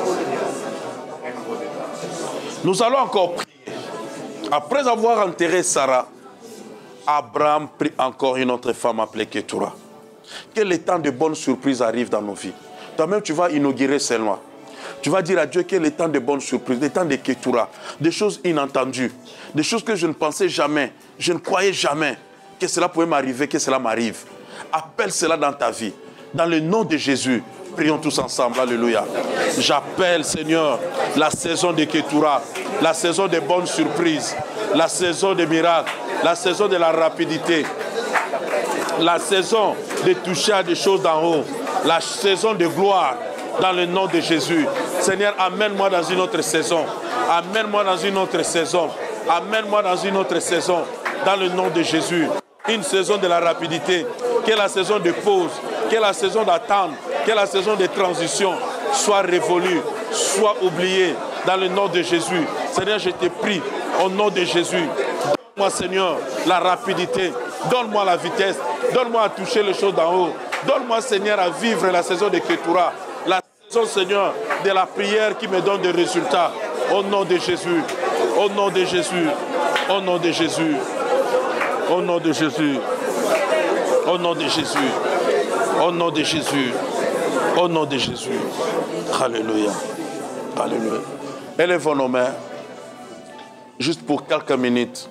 Nous allons encore prier. Après avoir enterré Sarah, Abraham prit encore une autre femme appelée Ketura. Que les temps de bonnes surprises arrivent dans nos vies. Toi-même, tu vas inaugurer celle-là. Tu vas dire à Dieu que les temps de bonnes surprises, les temps de Ketura, des choses inentendues, des choses que je ne pensais jamais, je ne croyais jamais que cela pouvait m'arriver, que cela m'arrive. Appelle cela dans ta vie. Dans le nom de Jésus, prions tous ensemble. Alléluia. J'appelle, Seigneur, la saison de Ketura, la saison des bonnes surprises, la saison des miracles, la saison de la rapidité, la saison de toucher à des choses d'en haut, la saison de gloire, dans le nom de Jésus. Seigneur, amène-moi dans une autre saison. Amène-moi dans une autre saison. Amène-moi dans une autre saison. Dans le nom de Jésus. Une saison de la rapidité. Que la saison de pause. Que la saison d'attente. Que la saison de transition soit révolue. Soit oubliée. Dans le nom de Jésus. Seigneur, je te prie. Au nom de Jésus. Donne-moi, Seigneur, la rapidité. Donne-moi la vitesse. Donne-moi à toucher les choses d'en haut. Donne-moi, Seigneur, à vivre la saison de Ketura. La saison, Seigneur, de la prière qui me donne des résultats. Au nom de Jésus. Au nom de Jésus. Au nom de Jésus. Au nom de Jésus. Au nom de Jésus. Au nom de Jésus. Au nom de Jésus. Alléluia. Alléluia. Élevons nos mains. Juste pour quelques minutes.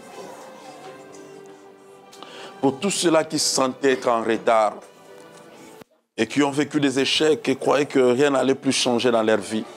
Pour tous ceux-là qui se sentaient être en retard et qui ont vécu des échecs et croyaient que rien n'allait plus changer dans leur vie.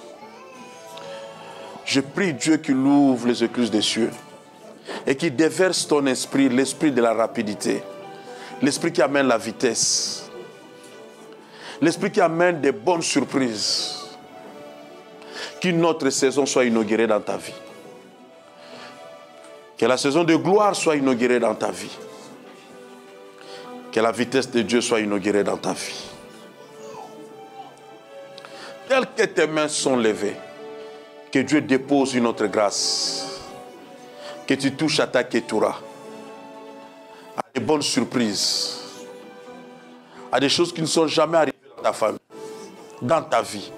Je prie Dieu qu'il ouvre les écluses des cieux et qu'il déverse ton esprit, l'esprit de la rapidité, l'esprit qui amène la vitesse, l'esprit qui amène des bonnes surprises. Qu'une autre saison soit inaugurée dans ta vie. Que la saison de gloire soit inaugurée dans ta vie. Que la vitesse de Dieu soit inaugurée dans ta vie. Telles que tes mains sont levées, que Dieu dépose une autre grâce. Que tu touches à ta Ketura, à des bonnes surprises, à des choses qui ne sont jamais arrivées dans ta famille, dans ta vie.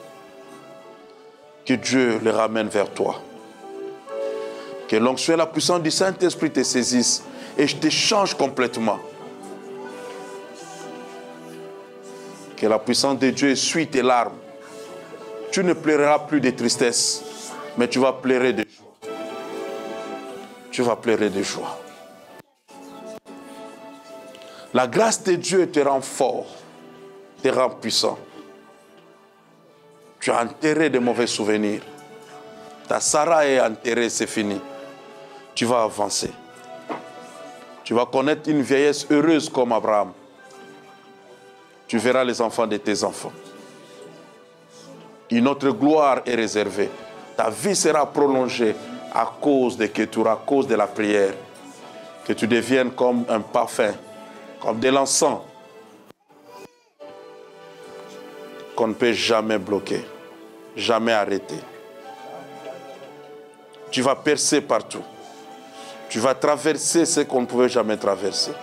Que Dieu les ramène vers toi. Que l'onction et la puissance du Saint-Esprit te saisissent et te changent complètement. Que la puissance de Dieu essuie tes larmes. Tu ne pleureras plus de tristesse, mais tu vas pleurer de joie. Tu vas pleurer de joie. La grâce de Dieu te rend fort, te rend puissant. Tu as enterré de mauvais souvenirs. Ta Sarah est enterrée, c'est fini. Tu vas avancer. Tu vas connaître une vieillesse heureuse comme Abraham. Tu verras les enfants de tes enfants. Une autre gloire est réservée. Ta vie sera prolongée à cause de Ketura, à cause de la prière. Que tu deviennes comme un parfum, comme de l'encens, qu'on ne peut jamais bloquer, jamais arrêter. Tu vas percer partout. Tu vas traverser ce qu'on ne pouvait jamais traverser.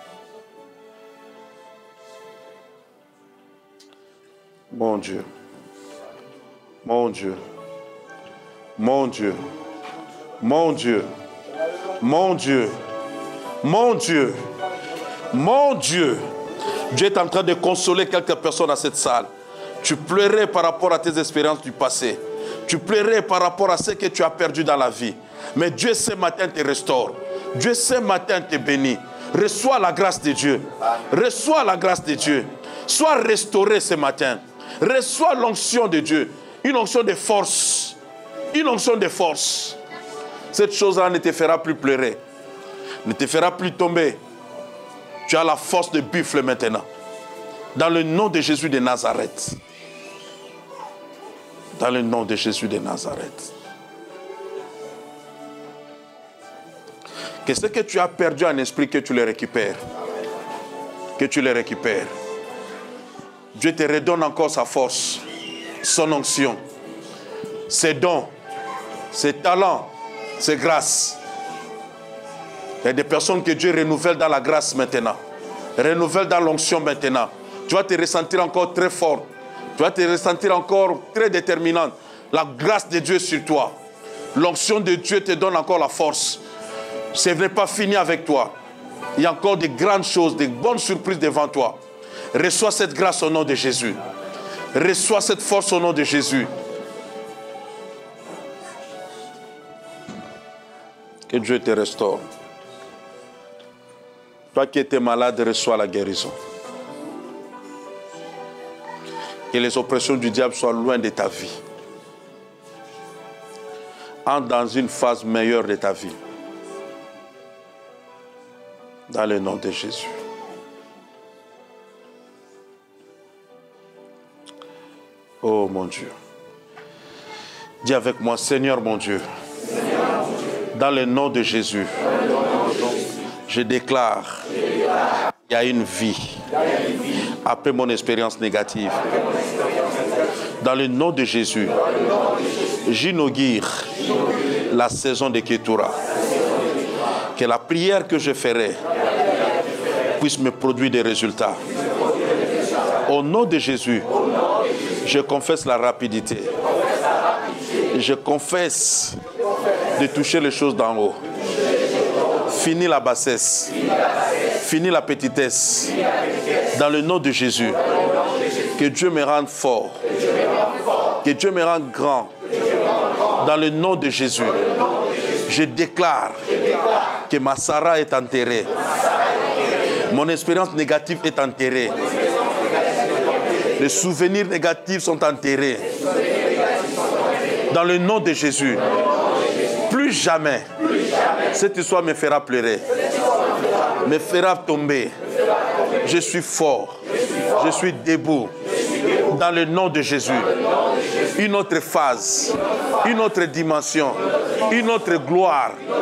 Mon Dieu. Mon Dieu, mon Dieu, mon Dieu, mon Dieu, mon Dieu, mon Dieu. Dieu est en train de consoler quelques personnes dans cette salle. Tu pleurais par rapport à tes expériences du passé. Tu pleurais par rapport à ce que tu as perdu dans la vie. Mais Dieu ce matin te restaure. Dieu ce matin te bénit. Reçois la grâce de Dieu. Reçois la grâce de Dieu. Sois restauré ce matin. Reçois l'onction de Dieu. Une onction de force. Une onction de force. Cette chose-là ne te fera plus pleurer. Ne te fera plus tomber. Tu as la force de buffle maintenant. Dans le nom de Jésus de Nazareth. Dans le nom de Jésus de Nazareth. Que ce que tu as perdu en esprit, que tu le récupères. Que tu le récupères. Dieu te redonne encore sa force. Son onction, ses dons, ses talents, ses grâces. Il y a des personnes que Dieu renouvelle dans la grâce maintenant. Renouvelle dans l'onction maintenant. Tu vas te ressentir encore très fort. Tu vas te ressentir encore très déterminante. La grâce de Dieu sur toi. L'onction de Dieu te donne encore la force. Ce n'est pas fini avec toi. Il y a encore de grandes choses, de bonnes surprises devant toi. Reçois cette grâce au nom de Jésus. Reçois cette force au nom de Jésus. Que Dieu te restaure. Toi qui étais malade, reçois la guérison. Que les oppressions du diable soient loin de ta vie. Entre dans une phase meilleure de ta vie. Dans le nom de Jésus. Oh mon Dieu. Dis avec moi, Seigneur mon Dieu, dans le nom de Jésus, je déclare qu'il y a une vie après mon expérience négative. Dans le nom de Jésus, j'inaugure la saison de Ketura. Que la prière que je ferai puisse me produire des résultats. Au nom de Jésus, je confesse la rapidité. Je confesse de toucher les choses d'en haut. Fini la bassesse. Fini la petitesse. Dans le nom de Jésus. Que Dieu me rende fort. Que Dieu me rende grand. Dans le nom de Jésus. Je déclare que ma Sarah est enterrée. Mon expérience négative est enterrée. Les souvenirs négatifs sont enterrés. Dans le nom de Jésus. Plus jamais cette histoire me fera pleurer. Me fera tomber. Je suis fort. Je suis debout. Dans le nom de Jésus. Une autre phase. Une autre dimension. Une autre gloire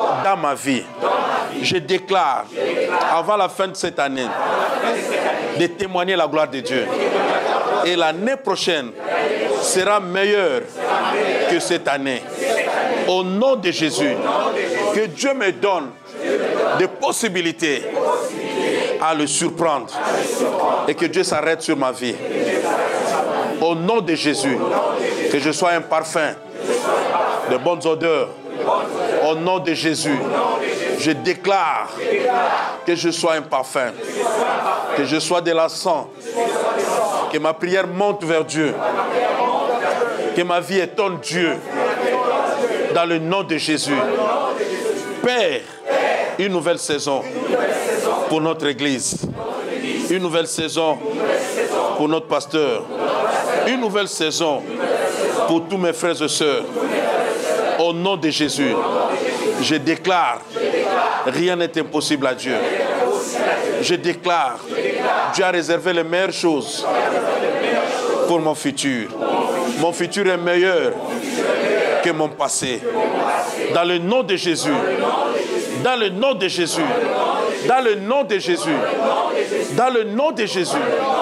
dans ma vie. Je déclare, avant la fin de cette année, de témoigner la gloire de Dieu. Et l'année prochaine sera meilleure que cette année. Au nom de Jésus, que Dieu me donne des possibilités à le surprendre et que Dieu s'arrête sur ma vie. Au nom de Jésus, que je sois un parfum de bonnes odeurs. Au nom de Jésus, je déclare que je sois un parfum, que je sois de l'encens, que ma prière monte vers Dieu, que ma vie étonne Dieu, dans le nom de Jésus. Père, une nouvelle saison pour notre Église, une nouvelle saison pour notre pasteur, une nouvelle saison pour tous mes frères et sœurs. Au nom de Jésus, je déclare, rien n'est impossible à Dieu. Je déclare, Dieu a réservé les meilleures choses pour mon futur. Mon futur est meilleur que mon passé. Dans le nom de Jésus, dans le nom de Jésus, dans le nom de Jésus, dans le nom de Jésus,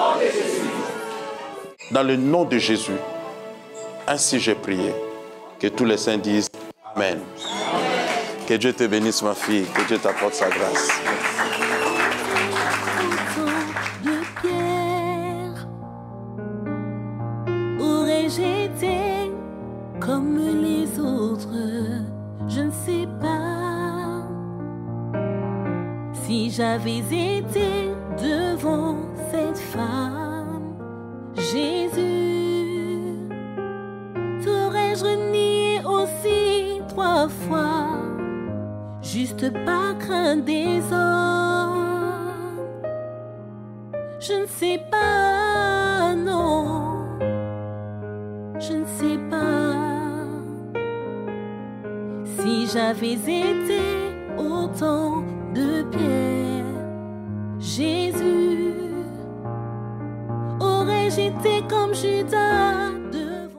dans le nom de Jésus. Ainsi j'ai prié. Que tous les saints disent Amen. Que Dieu te bénisse, ma fille. Que Dieu t'apporte sa grâce. De pierre, aurais-je été comme les autres? Je ne sais pas. Si j'avais été devant cette femme, Jésus, t'aurais-je renié aussi trois fois, juste par crainte des hommes? Je ne sais pas, non, je ne sais pas. Si j'avais été au temps de Pierre, Jésus, aurais-je été comme Judas?